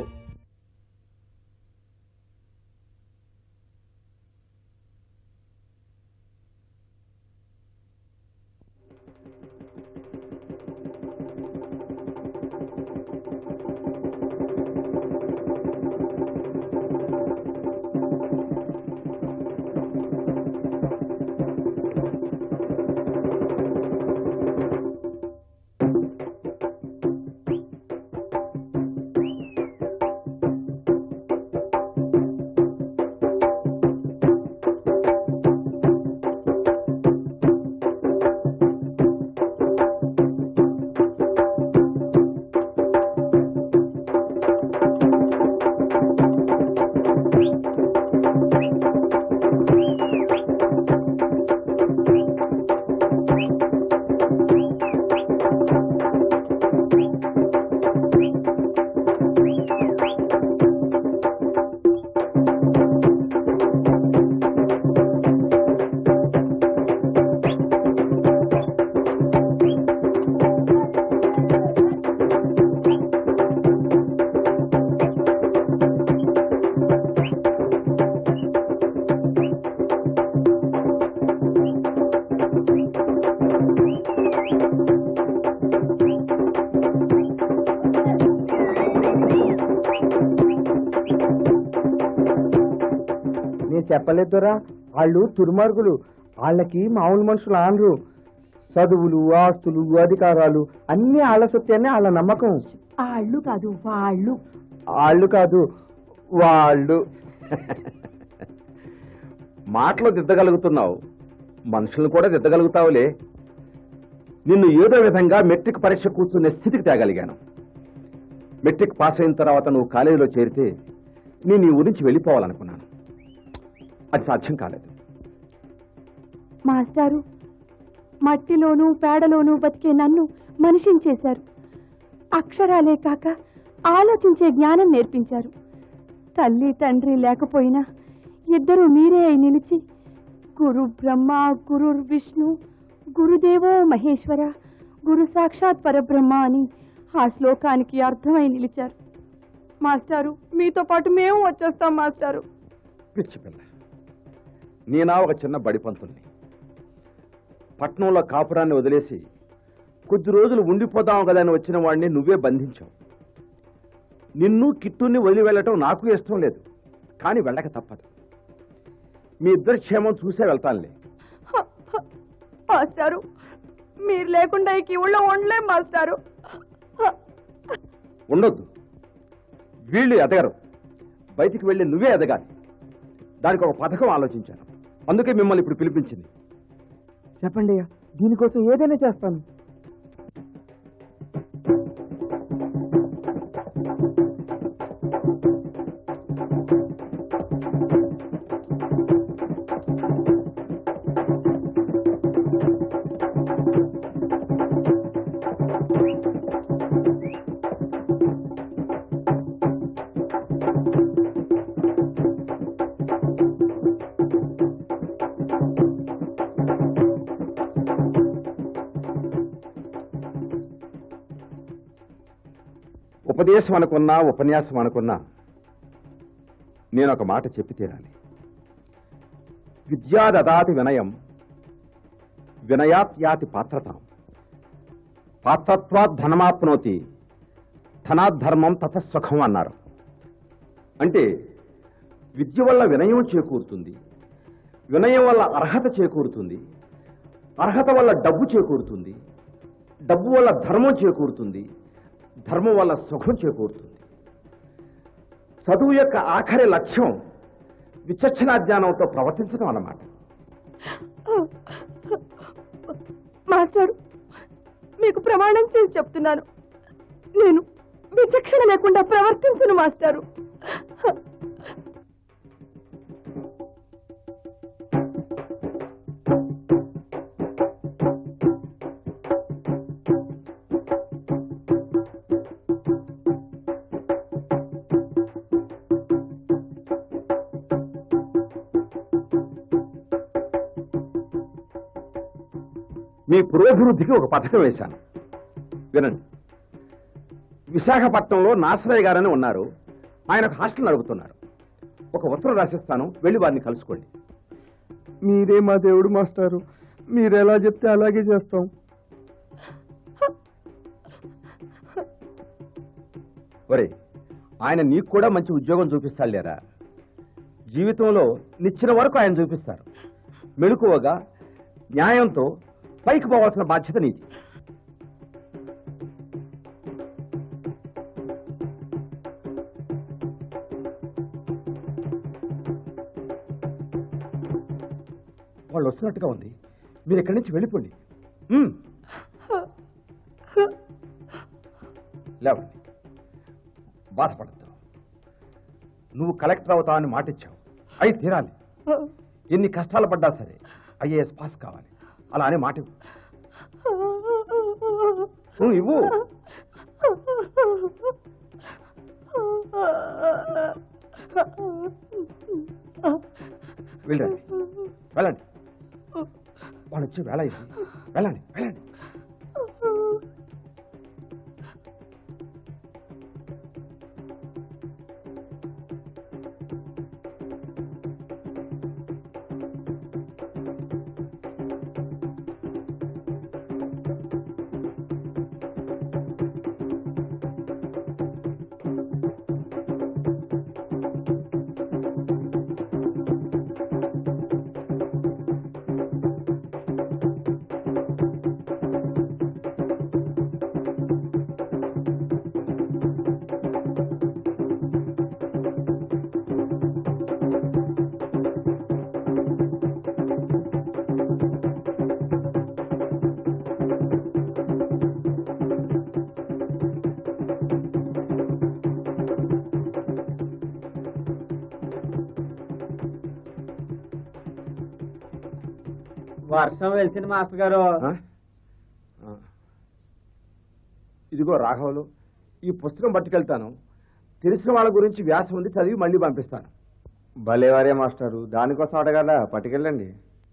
చెప్పలేదురా, వాళ్ళు దుర్మార్గులు. వాళ్ళకి మామూలు మనుషులు ఆనరు. చదువులు, ఆస్తులు, అధికారాలు అన్ని వాళ్ళ సొత్తేనే వాళ్ళ నమ్మకం. ఆళ్ళు కాదు వాళ్ళు. వాళ్ళు కాదు వాళ్ళు. మాటలు దిద్దగలుగుతున్నావు, మనుషులను కూడా దిద్దగలుగుతావులే. నిన్ను ఏదో విధంగా మెట్రిక్ పరీక్ష కూర్చునే స్థితికి తేగలిగాను. మెట్రిక్ పాస్ అయిన తర్వాత నువ్వు కాలేజీలో చేరితే నేను నీ ఊరి నుంచి వెళ్ళిపోవాలనుకున్నాను. అది సాధ్యం కాలేదు. మాస్టారు, మట్టిలోనూ పేడలోనూ బతికే నన్ను మనిషిని చేశారు. అక్షరాలే కాక ఆలోచించే జ్ఞానం నేర్పించారు. తల్లి తండ్రి లేకపోయినా ఇద్దరు మీరే అయి నిలిచి గురు బ్రహ్మ, గురు విష్ణు, గురుదేవో మహేశ్వర, గురు సాక్షాత్ పరబ్రహ్మ అని ఆ శ్లోకానికి అర్థమై నిలిచారు. మాస్టారు, మీతో పాటు మేము వచ్చేస్తాం మాస్టారు. పిచ్చి పిల్ల, నేనా ఒక చిన్న బడిపంతుల్ని. పట్నంలో కాపురాన్ని వదిలేసి కొద్ది రోజులు ఉండిపోదాం కదా అని వచ్చిన వాడిని నువ్వే బంధించావు. నిన్ను కిట్టుని వదిలి వెళ్ళటం నాకు ఇష్టం లేదు, కానీ వెళ్ళక తప్పదు. మీ ఇద్దరి క్షేమం చూసే వెళ్తానులే. మాస్టారు, మీరు లేకుండా ఈ ఊళ్ళో ఉండలేం మాస్టారు. ఉండొద్దు, వీళ్ళు ఎదగరు. బయటికి వెళ్ళి నువ్వే ఎదగాలి. దానికి ఒక పథకం ఆలోచించాను, అందుకే మిమ్మల్ని ఇప్పుడు పిలిపించింది. చెప్పండి అయ్యా, దీనికోసం ఏదైనా చేస్తాను. ఉపదేశం అనుకున్నా ఉపన్యాసం అనుకున్నా నేను ఒక మాట చెప్పి తీరాలి. విద్యా దదాతి వినయం, వినయాత్ యాతి పాత్రతాం, పాత్రత్వాత్ ధనమాప్నోతి, ధనాత్ ధర్మం తతసుఖం అన్నారు. అంటే విద్య వల్ల వినయం చేకూరుతుంది, వినయం వల్ల అర్హత చేకూరుతుంది, అర్హత వల్ల డబ్బు చేకూరుతుంది, డబ్బు వల్ల ధర్మం చేకూరుతుంది, ధర్మం వల్ల సుఖం చేకూరుతుంది. చదువు యొక్క ఆఖరి లక్ష్యం విచక్షణ జ్ఞానంతో ప్రవర్తించడం అన్నమాట. మాస్టారు, మీకు ప్రమాణం చేసి చెప్తున్నాను, నేను విచక్షణ లేకుండా ప్రవర్తించను మాస్టారు. మీ పురోభివృద్ధికి ఒక పథకం వేశాను, వినండి. విశాఖపట్నంలో నాసరయ్య గారని ఉన్నారు, ఆయన హాస్టల్ నడుపుతున్నారు. ఒక ఉత్తరం రాసిస్తాను, వెళ్ళి వారిని కలుసుకోండి. మీరే మా దేవుడు మాస్టారు, మీరు ఎలా చెప్తే అలాగే చేస్తాం. ఒరే, ఆయన నీకు కూడా మంచి ఉద్యోగం చూపిస్తాడు లేరా. జీవితంలో నిచ్చిన వరకు ఆయన చూపిస్తారు. మెలకువగా న్యాయంతో పైకి పోవాల్సిన బాధ్యత నీది. వాళ్ళు వస్తున్నట్టుగా ఉంది, మీరు ఇక్కడి నుంచి వెళ్ళిపోండి. ఉమ్. లేవండి, బాధపడద్దు. నువ్వు కలెక్టర్ అవుతావని మాటిచ్చావు, అయి తీరాలి. ఎన్ని కష్టాలు పడ్డా సరే ఐఏఎస్ పాస్ కావాలి, అలా అని మాట ఇవ్వు. నువ్వు ఇవ్వు. వెళ్ళండి, వెళ్ళండి. వాళ్ళు వచ్చి వేళ ఇది. వెళ్ళండి, వెళ్ళండి. వర్షం వెళ్తుంది మాస్టర్ గారు. ఆ? ఆ. ఇదిగో రాఘవులు, ఈ పుస్తకం పట్టుకెళ్తాను. తెలిసిన వాళ్ళ గురించి వ్యాసం ఉంది, చదివి మళ్ళీ పంపిస్తాను. భలేవారే మాస్టారు, దానికోసం అడగాల, పట్టుకెళ్ళండి.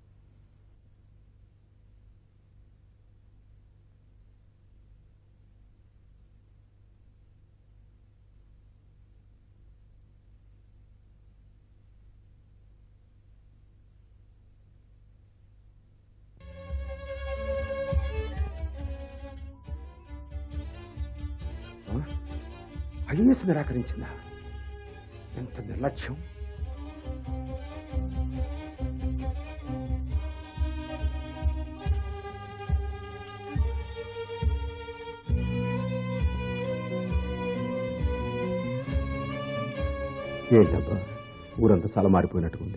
ఐఎస్ నిరాకరించిందా? ఎంత నిర్లక్ష్యం! ఏంటబ్బా, ఊరంతా చాలా మారిపోయినట్టుకుంది.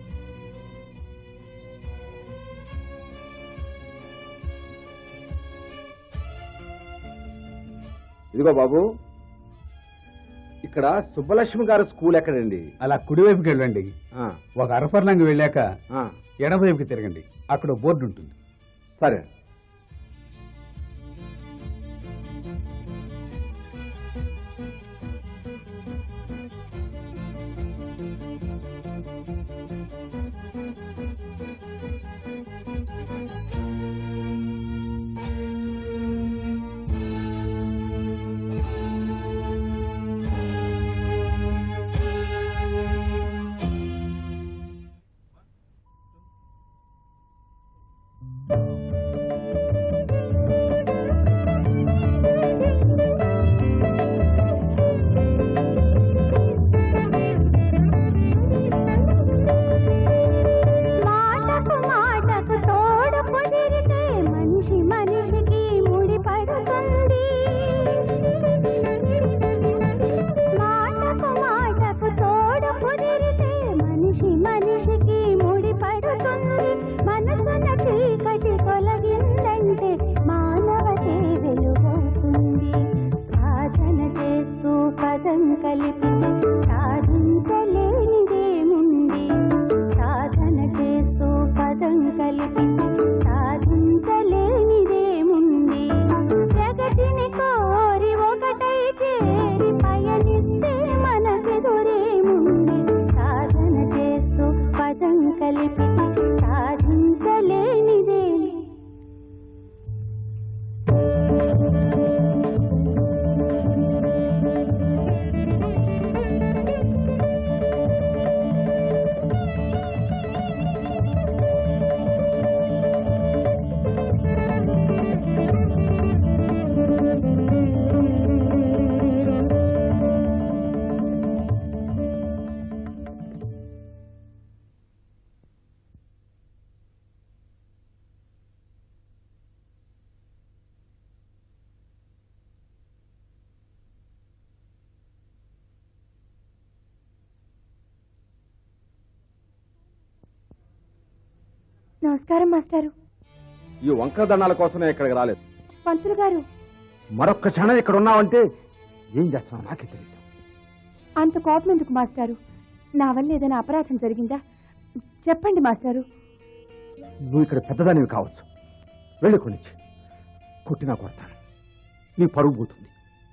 ఇదిగో బాబు, ఇక్కడ సుబ్బలక్ష్మి గారి స్కూల్ ఎక్కడండి? అలా కుడివైపుకి వెళ్ళండి. ఆ, ఒక అరపర్లంగి వెళ్ళాక ఆ, ఎడమవైపుకి తిరగండి. అక్కడ బోర్డు ఉంటుంది. సరే. మాటకు మాటకు తోడు కుదిరితే మనిషి మనిషికి ముడి పడుతుంది. మాటకు మాటకు తోడు కుదిరితే మనిషి మనిషికి ముడి పడుతుంది. మనసున చీకటి తొలగిందంటే మానవతే వెలుగవుతుంది. సాధన చేస్తూ పదం కలిపి సాధించలేనిదేముంది. సాధన చేస్తూ పదం కలిపి సాధించలేనిదేముంది. జగతిని కోరి ఒకటై చేరి పయనిస్తే మనకెదురేముంది. సాధన చేస్తూ పదం కలిపి సాధించలేనిదే. నమస్కారం మాస్టారు. ఈ వంకర దండాల కోసమే ఇక్కడికి రాలేదు. పంతులు గారు, మరొక్క క్షణం ఇక్కడ ఉన్నావంటే ఏం చేస్తావు నాకే తెలియదు. అంత కోపం ఎందుకు మాస్టారు? నా వల్ల ఏదైనా అపరాధం జరిగిందా? చెప్పండి మాస్టారు. నువ్వు ఇక్కడ పెద్దదానివి కావచ్చు, వెళ్ళి కొనిచ్చి కొట్టినా కొడతాను, నీ పరువు పోతుంది.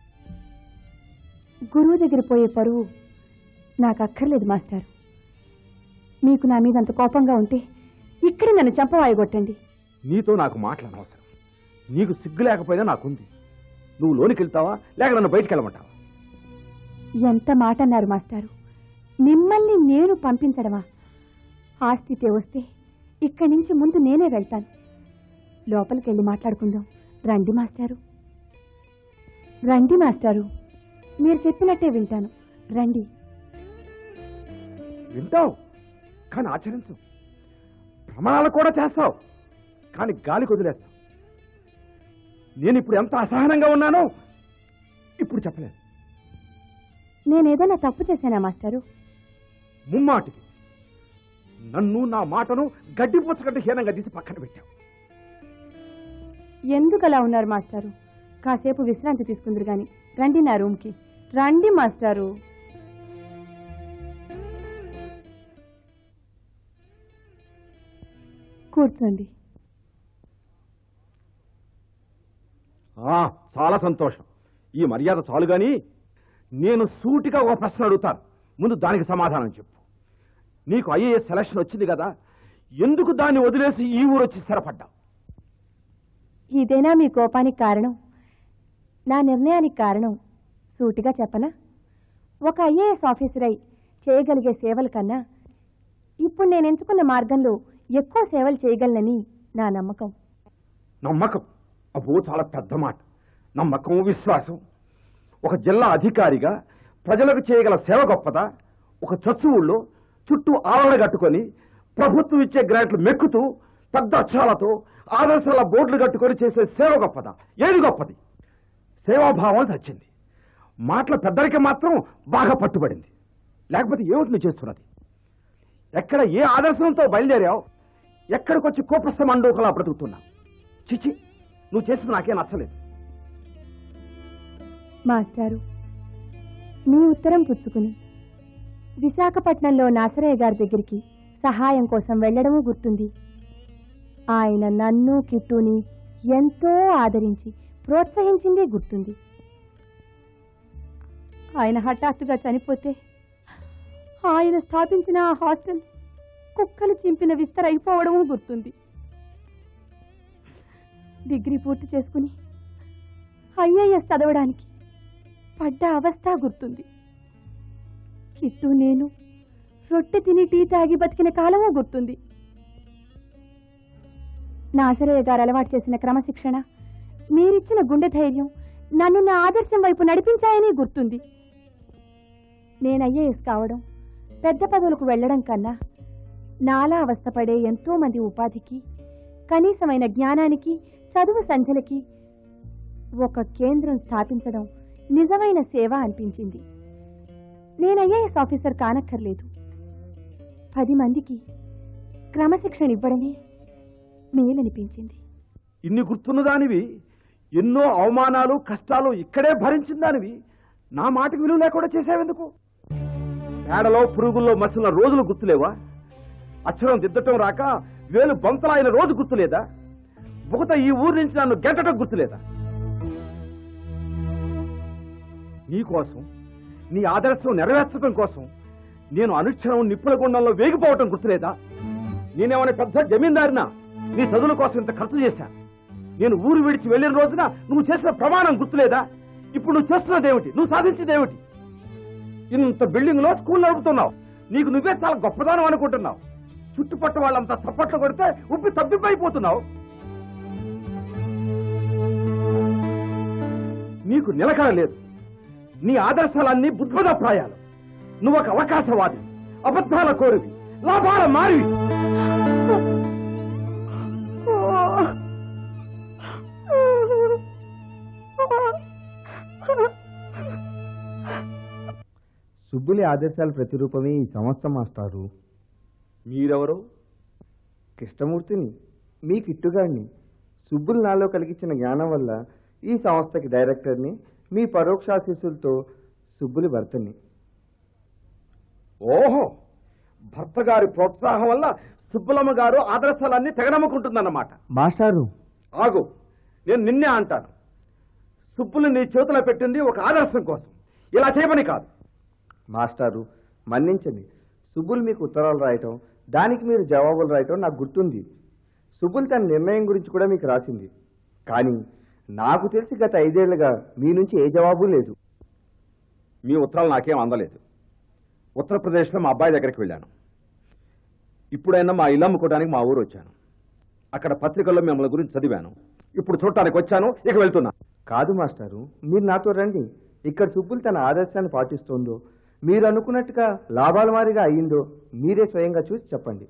గురువు దగ్గర పోయే పరువు నాకు అక్కర్లేదు మాస్టారు. మీకు నా మీద అంత కోపంగా ఉంటే ఇక్కడ నన్ను చంపవాయగొట్టండి. నీతో నాకు మాట్లాడనవసరం. నీకు సిగ్గు లేకపోయినా నాకుంది. నువ్వు లోనికి వెళ్తావా లేక నన్ను బయటికి వెళ్ళమంటావా? ఎంత మాట అన్నారు మాస్టారు. మిమ్మల్ని నేను పంపించడమా? ఆస్తితే వస్తే ఇక్కడి నుంచి ముందు నేనే వెళ్తాను. లోపలికి వెళ్ళి మాట్లాడుకుందాం. రండి మాస్టారు, రండి మాస్టారు. మీరు చెప్పినట్టే వింటాను. రండి. వింటావు కానీ ఆచరించు. ప్రమాణాలు కూడా చేస్తావు కానీ గాలి కొదిలేస్తావు. నేను ఇప్పుడు ఎంత అసహనంగా ఉన్నానో ఇప్పుడు చెప్పలేదు. నేనేదైనా తప్పు చేశానా మాస్టారు? ముమ్మాటికి నన్ను నా మాటను గడ్డి పూచగడ్డి హీనంగా తీసి పక్కన పెట్టావు. ఎందుకు అలా ఉన్నారు మాస్టారు? కాసేపు విశ్రాంతి తీసుకుందరు గాని రండి నా రూమ్కి. రండి మాస్టారు. కూర్చోండి. ఆ, చాలా సంతోషం. ఈ మర్యాద చాలు గాని నేను సూటిగా ఒక ప్రశ్న అడుగుతాను. ముందు దానికి సమాధానం చెప్పు. నీకు ఐఏఎస్ సెలక్షన్ వచ్చింది కదా, ఎందుకు దాన్ని వదిలేసి ఈ ఊరు వచ్చి స్థిరపడ్డావు? ఇదేనా మీ కోపానికి కారణం? నా నిర్ణయానికి కారణం సూటిగా చెప్పనా? ఒక ఐఏఎస్ ఆఫీసర్ అయి చేయగలిగే సేవల కన్నా ఇప్పుడు నేను ఎంచుకున్న మార్గంలో ఎక్కువ సేవలు చేయగలనని నా నమ్మకం. నమ్మకం? అబ్బో, చాలా పెద్ద మాట. నమ్మకం, విశ్వాసం. ఒక జిల్లా అధికారిగా ప్రజలకు చేయగల సేవ గొప్పదా? ఒక చచ్చువుల్లో చుట్టూ ఆవరణ కట్టుకొని ప్రభుత్వం ఇచ్చే గ్రాంట్లు మెక్కుతూ పెద్ద అక్షరాలతో ఆదర్శాల బోర్డులు కట్టుకొని చేసే సేవ గొప్పదా? ఏది గొప్పది? సేవాభావం చచ్చింది. మాటల పెద్దరికి మాత్రం బాగా పట్టుబడింది. లేకపోతే ఏమిటి నువ్వు చేస్తున్నది? ఎక్కడ ఏ ఆదర్శంతో బయలుదేరావు? ఎక్కడికొచ్చి కోపస్థ మండూకలా బ్రతుకుతున్నావు? చిచి, నువ్వు చేసిన నాకే నచ్చలేదు. మాస్టారు, మీ ఉత్తరం పుచ్చుకుని విశాఖపట్నంలో నాసరయ్య గారి దగ్గరికి సహాయం కోసం వెళ్లడము గుర్తుంది. ఆయన నన్ను కిట్టుని ఎంతో ఆదరించి ప్రోత్సహించింది గుర్తుంది. ఆయన హఠాత్తుగా చనిపోతే ఆయన స్థాపించిన ఆ హాస్టల్ కుక్కలు చింపిన విస్తరైపోవడము గుర్తుంది. డిగ్రీ పూర్తి చేసుకుని ఐఏఎస్ చదవడానికి పడ్డ అవస్థ గుర్తుంది. కిట్టు నేను రొట్టె తిని టీ తాగి బతికిన కాలమూ గుర్తుంది. నాసరయ్య గారు అలవాటు చేసిన క్రమశిక్షణ, మీరిచ్చిన గుండె ధైర్యం నన్ను నా ఆదర్శం వైపు నడిపించాయని గుర్తుంది. నేను ఐఏఎస్ కావడం, పెద్ద పదవులకు వెళ్లడం కన్నా నాలా అవస్థపడే ఎంతో మంది ఉపాధికి, కనీసమైన జ్ఞానానికి, చదువు సంధ్యలకి ఒక కేంద్రం స్థాపించడం నిజమైన సేవ అనిపించింది. నేను ఐఏఎస్ ఆఫీసర్ కానక్కర్లేదు, పది మందికి క్రమశిక్షణ ఇవ్వడమే మేలనిపించింది. ఇన్ని గుర్తున్నదానివి, ఎన్నో అవమానాలు కష్టాలు ఇక్కడే భరించిందానివి, నా మాటకు విలువ లేకుండా చేసావెందుకు? పేడలో పురుగుల్లో మసిన రోజులు గుర్తులేవా? అక్షరం దిద్దటం రాక వేలు బంతలాయిన రోజు గుర్తులేదా? బుగత ఈ ఊరి నుంచి నన్ను గెట్టడం గుర్తులేదా? నీకోసం, నీ ఆదర్శం నెరవేర్చడం కోసం నేను అనుక్షణం నిప్పుల గుండంలో వేగిపోవటం గుర్తులేదా? నేనేమైనా పెద్ద జమీందారినా నీ చదువుల కోసం ఇంత ఖర్చు చేశాను? నేను ఊరు విడిచి వెళ్ళిన రోజున నువ్వు చేసిన ప్రమాణం గుర్తులేదా? ఇప్పుడు నువ్వు చేస్తున్నదేమిటి? నువ్వు సాధించేదేమిటి? ఇంత బిల్డింగ్ లో స్కూల్ నడుపుతున్నావు, నీకు నువ్వే చాలా గొప్పదానం అనుకుంటున్నావు. చుట్టుపట్ల వాళ్ళంతా చప్పట్లు కొడితే ఉప్పి తప్పిపోయిపోతున్నావు. నీకు నిలకడ లేదు. నీ ఆదర్శాలన్నీ బుద్ధిమదప్రాయాలు. నువ్వు ఒక అవకాశవాది, అబద్ధాల కోరివి, లాభాల మారివి. సుబ్బులి ఆదర్శాల ప్రతిరూపమే ఈ సంస్థ మాస్టారు. మీరెవరు? కృష్ణమూర్తిని, మీ కిట్టుగాడిని. సుబ్బులు నాలో కలిగించిన జ్ఞానం వల్ల ఈ సంస్థకి డైరెక్టర్ని, మీ పరోక్షాశీస్సులతో సుబ్బులి భర్తని. ఓహో, భర్త గారి ప్రోత్సాహం వల్ల సుబ్బులమ్మ గారు ఆదర్శాలన్నీ తెగనమ్ముకుంటుందన్నమాట. మాస్టారు ఆగు, నేను నిన్నే అంటాను. సుబ్బులు నీ చేతిలో పెట్టింది ఒక ఆదర్శం కోసం, ఇలా చేయమని కాదు. మాస్టారు మన్నించండి, సుబ్బులు మీకు ఉత్తరాలు రాయటం, దానికి మీరు జవాబులు రాయటం నాకు గుర్తుంది. సుబ్బులు తన నిర్ణయం గురించి కూడా మీకు రాసింది. కానీ నాకు తెలిసి గత ఐదేళ్లుగా మీ నుంచి ఏ జవాబు లేదు. మీ ఉత్తరాలు నాకేం అందలేదు. ఉత్తరప్రదేశ్లో మా అబ్బాయి దగ్గరికి వెళ్ళాను. ఇప్పుడైనా మా ఇల్లు అమ్ముకోవడానికి మా ఊరు వచ్చాను. అక్కడ పత్రికల్లో మిమ్మల్ని గురించి చదివాను. ఇప్పుడు చూడటానికి వచ్చాను, ఇక వెళ్తున్నా. కాదు మాస్టారు, మీరు నాతో రండి. ఇక్కడ సుబ్బులు తన ఆదర్శాన్ని పాటిస్తోందో, మీరు అనుకున్నట్టుగా లాభాల మారిగా అయ్యిందో మీరే స్వయంగా చూసి చెప్పండి.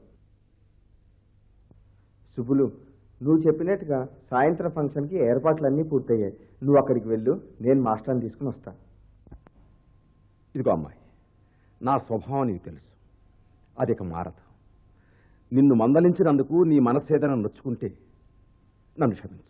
సుబ్బులు, నువ్వు చెప్పినట్టుగా సాయంత్రం ఫంక్షన్కి ఏర్పాట్లన్నీ పూర్తయ్యాయి. నువ్వు అక్కడికి వెళ్ళు, నేను మాస్టర్ని తీసుకుని వస్తా. ఇదిగో అమ్మాయి, నా స్వభావం నీకు తెలుసు, అది ఇక మారదు. నిన్ను మందలించినందుకు నీ మనసేదన నొచ్చుకుంటే నన్ను క్షమించు.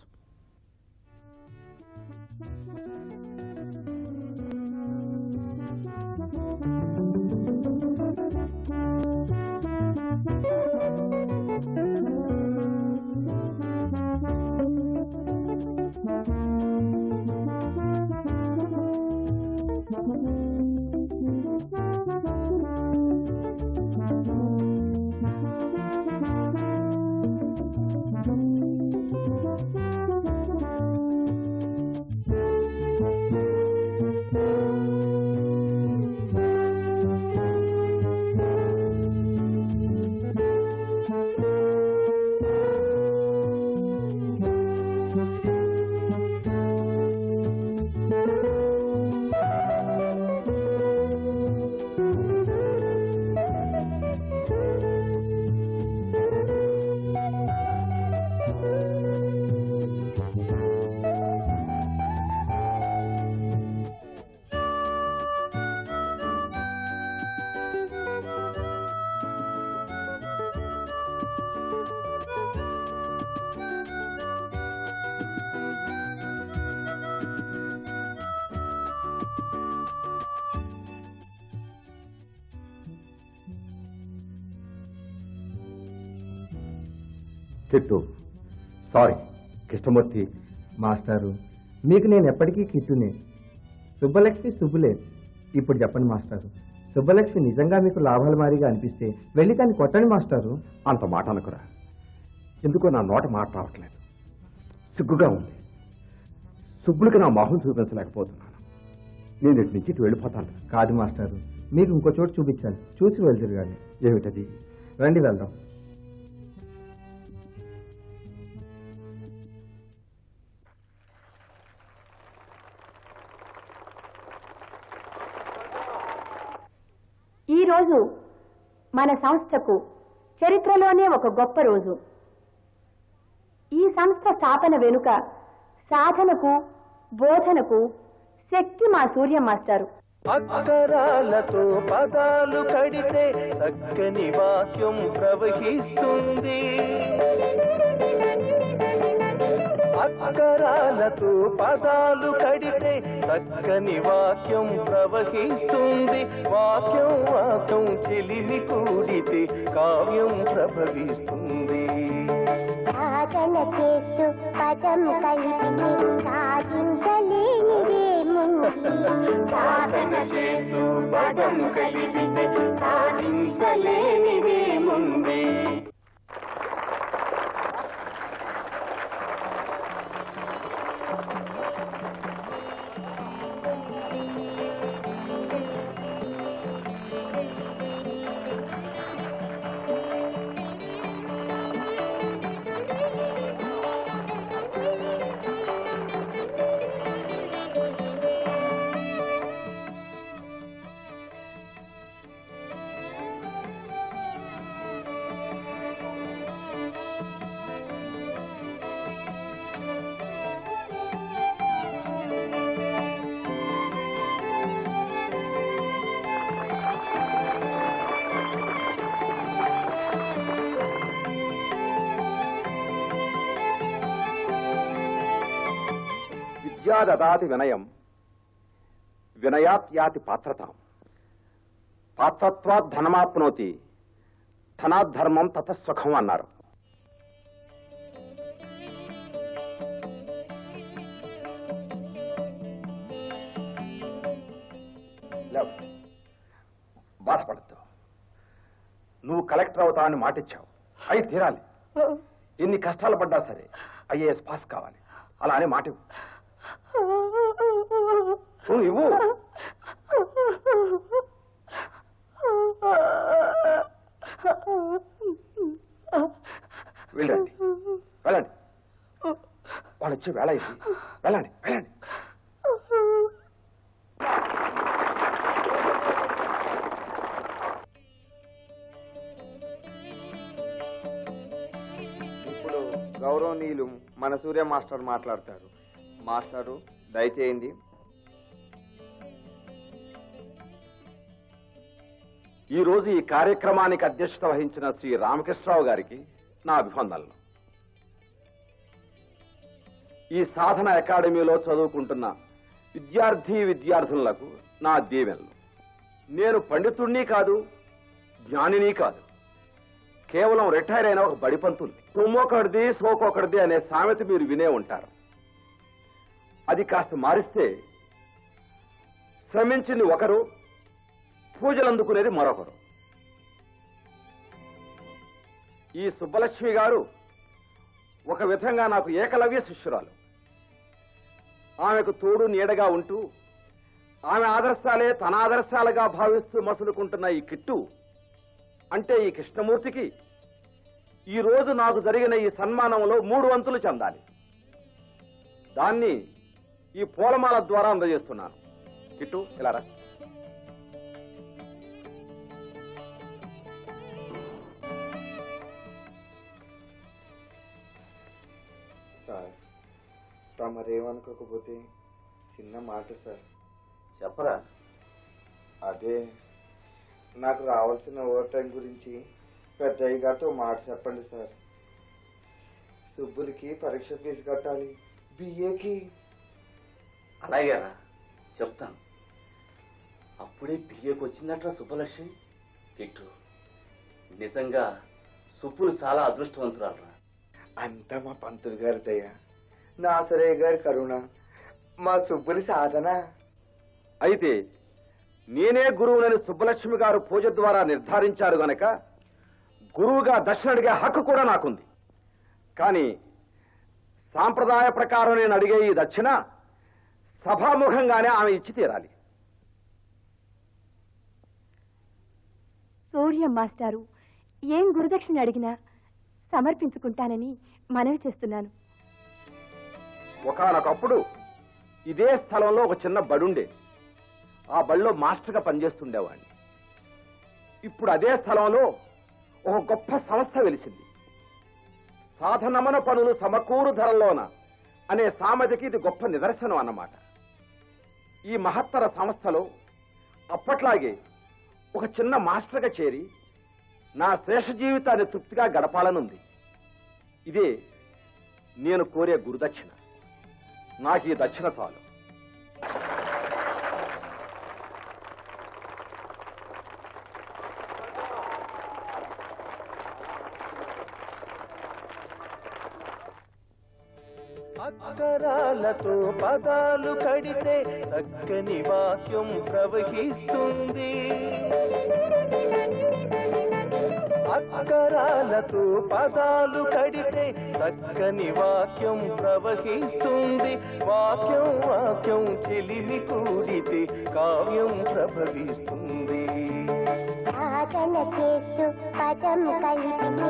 కిట్టు సారీ కృష్ణమూర్తి మాస్టారు మీకు నేను ఎప్పటికీ కిట్టునే. సుబ్బలక్ష్మి సుబ్బులే. ఇప్పుడు చెప్పండి మాస్టారు, సుబ్బలక్ష్మి నిజంగా మీకు లాభాల మారిగా అనిపిస్తే వెళ్ళి దాన్ని కొట్టండి మాస్టారు. అంత మాట అనుకురా. ఎందుకో నా నోట మాట రావట్లేదు, సిగ్గుగా ఉంది. సుబ్బులకి నా మొహం చూపించలేకపోతున్నాను. నేను ఇటు నుంచి ఇటు వెళ్ళిపోతాను. కాదు మాస్టారు, మీకు ఇంకో చోటు చూపించాలి, చూసి వెళ్తురు కానీ. ఏమిటది? రండి వెళ్దాం. ఈ రోజు మన సంస్థకు చరిత్రలోనే ఒక గొప్ప రోజు. ఈ సంస్థ స్థాపన వెనుక సాధనకు బోధనకు శక్తి మా సూర్య మాస్టారు. అక్షరాలతో పదాలు కడితే చక్కని వాక్యం ప్రవహిస్తుంది. అక్షరాలతో పదాలు కడితే చక్కని వాక్యం ప్రవహిస్తుంది. వాక్యం వాక్యం చెలిమి కూడితే కావ్యం ప్రభవిస్తుంది. సాధన చేస్తూ పదం కలిపితే సాధించలేనిదేముంది. సాధన చేస్తూ పదం కలిపితే సాధించలేనిదేముంది. విద్యాదదాతి వినయం వినయాత్ యాతి పాత్రతాం పాత్రత్వాత్ ధనమాప్నోతి ధనాద్ధర్మం తతసుఖం అన్నారు. బాధపడద్దు. నువ్వు కలెక్టర్ అవుతావని మాటిచ్చావు, అయి తీరాలి. ఎన్ని కష్టాలు పడ్డా సరే ఐఏఎస్ పాస్ కావాలి. అలా అని మాట నువ్వు ఇవ్వు. వెళ్ళండి వెళ్ళండి, వాళ్ళు వచ్చే వేళ ఇది. వెళ్ళండి వెళ్ళండి. ఇప్పుడు గౌరవనీయులు మన సూర్య మాస్టర్ మాట్లాడతారు. మాస్టారు దయచేయండి. ఈ రోజు ఈ కార్యక్రమానికి అధ్యక్షత వహించిన శ్రీ రామకృష్ణరావు గారికి నా అభివందనలు. ఈ సాధన అకాడమీలో చదువుకుంటున్న విద్యార్థి విద్యార్థులకు నా దీవెనలు. నేను పండితుణ్ణి కాదు, జ్ఞానిని కాదు, కేవలం రిటైర్ అయిన ఒక బడిపంతుల్ని. సొమ్మొకటిది సోకొకటిది అనే సామెత మీరు వినే ఉంటారు. అది కాస్త మారిస్తే శ్రమించింది ఒకరు, పూజలు అందుకునేది మరొకరు. ఈ సుబ్బలక్ష్మి గారు ఒక విధంగా నాకు ఏకలవ్య శిష్యురాలు. ఆమెకు తోడు నీడగా ఉంటూ ఆమె ఆదర్శాలే తన ఆదర్శాలుగా భావిస్తూ మసులుకుంటున్న ఈ కిట్టు అంటే ఈ కృష్ణమూర్తికి ఈ రోజు నాకు జరిగిన ఈ సన్మానంలో మూడు వంతులు చెందాలి. దాన్ని ఈ పూలమాల ద్వారా అందజేస్తున్నాను. కిట్టు ఇలా రా. సార్ తమరేమనుకోకపోతే చిన్న మాట సార్. చెప్పరా. అదే నాకు రావాల్సిన ఓవర్ టైం గురించి పెద్దయ్య గారితో మాట చెప్పండి సార్. సుబ్బులకి పరీక్ష ఫీజు కట్టాలి, బిఏకి. అలాగేరా, చెప్తాను. అప్పుడే బిఏకి వచ్చిందట్రా సుబ్బలక్ష్మి. కిట్టు, నిజంగా సుబ్బులు చాలా అదృష్టవంతురాలరా. అంతా మా పంతులు గారి దయ, నాసరయ్య గారి కరుణ, మా సుబ్బులి సాధన. అయితే నేనే గురువునని సుబ్బలక్ష్మి గారు పూజ ద్వారా నిర్ధారించారు గనక గురువుగా దర్శనం అడిగే హక్కు కూడా నాకుంది. కానీ సాంప్రదాయ ప్రకారం నేను అడిగే ఈ దక్షిణ సభాముఖంగానే ఆమె ఇచ్చి తీరాలి. సూర్య మాస్టారు ఏం గురుదక్షిణ అడిగినా సమర్పించుకుంటానని మనవి చేస్తున్నాను. ఒకానొకప్పుడు ఇదే స్థలంలో ఒక చిన్న బడుండే. ఆ బడిలో మాస్టర్గా పనిచేస్తుండేవాడిని. ఇప్పుడు అదే స్థలంలో ఒక గొప్ప సంస్థ వెలిసింది. సాధనమన పనులు సమకూరు ధరల్లోన అనే సామెతకి ఇది గొప్ప నిదర్శనం అన్నమాట. ఈ మహత్తర సంస్థలో అప్పట్లాగే ఒక చిన్న మాస్టర్గా చేరి నా శేష జీవితాన్ని తృప్తిగా గడపాలనుంది. ఇదే నేను కోరే గురుదక్షిణ. నాకు ఈ దక్షిణ చాలు. అక్షరాలతో పదాలు కడితే చక్కని వాక్యం ప్రవహిస్తుంది. అక్షరాలతో పదాలు కడితే చక్కని వాక్యం ప్రవహిస్తుంది. వాక్యం వాక్యం చెలిమి కూడితే కావ్యం ప్రభవిస్తుంది. సాధన చేస్తూ పదం కలిపితే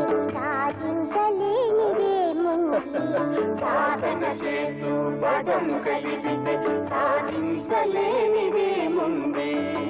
సాధించలేనిదేముంది. సాధన చేస్తూ పదం కలిపితే సాధించలేనిదేముంది.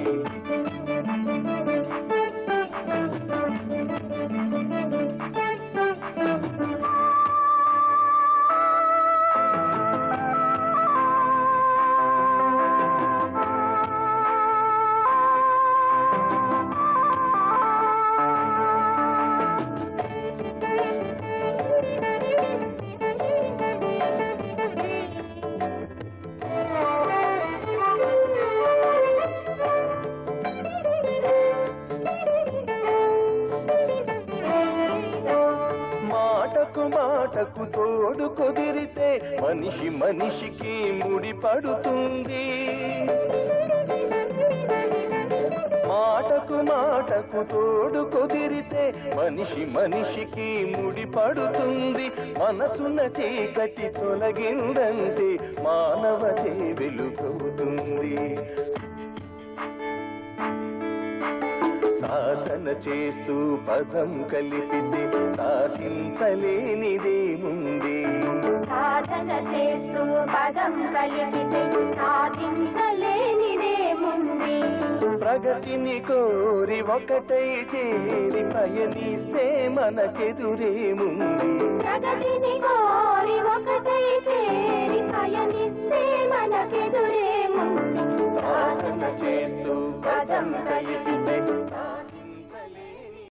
మాటకు తోడు కుదిరితే మనిషి మనిషికి ముడి పడుతుంది. మాటకు మాటకు తోడు కుదిరితే మనిషి మనిషికి ముడి పడుతుంది. మనసున్న చీకటి తొలగిందంటే మానవతే వెలుగవుతుంది. సాధన చేస్తూ పదం కలిపితే సాధించలేనిదేముంది. సాధన చేస్తూ పదం కలిపితే సాధించలేనిదేముంది. ప్రగతిని కోరి ఒకటై చేరి పయనిస్తే మనకెదురేముంది. ప్రగతిని కోరి ఒకటై చేరి పయనిస్తే మనకెదురేముంది. సాధన చేస్తూ పదం కలిపితే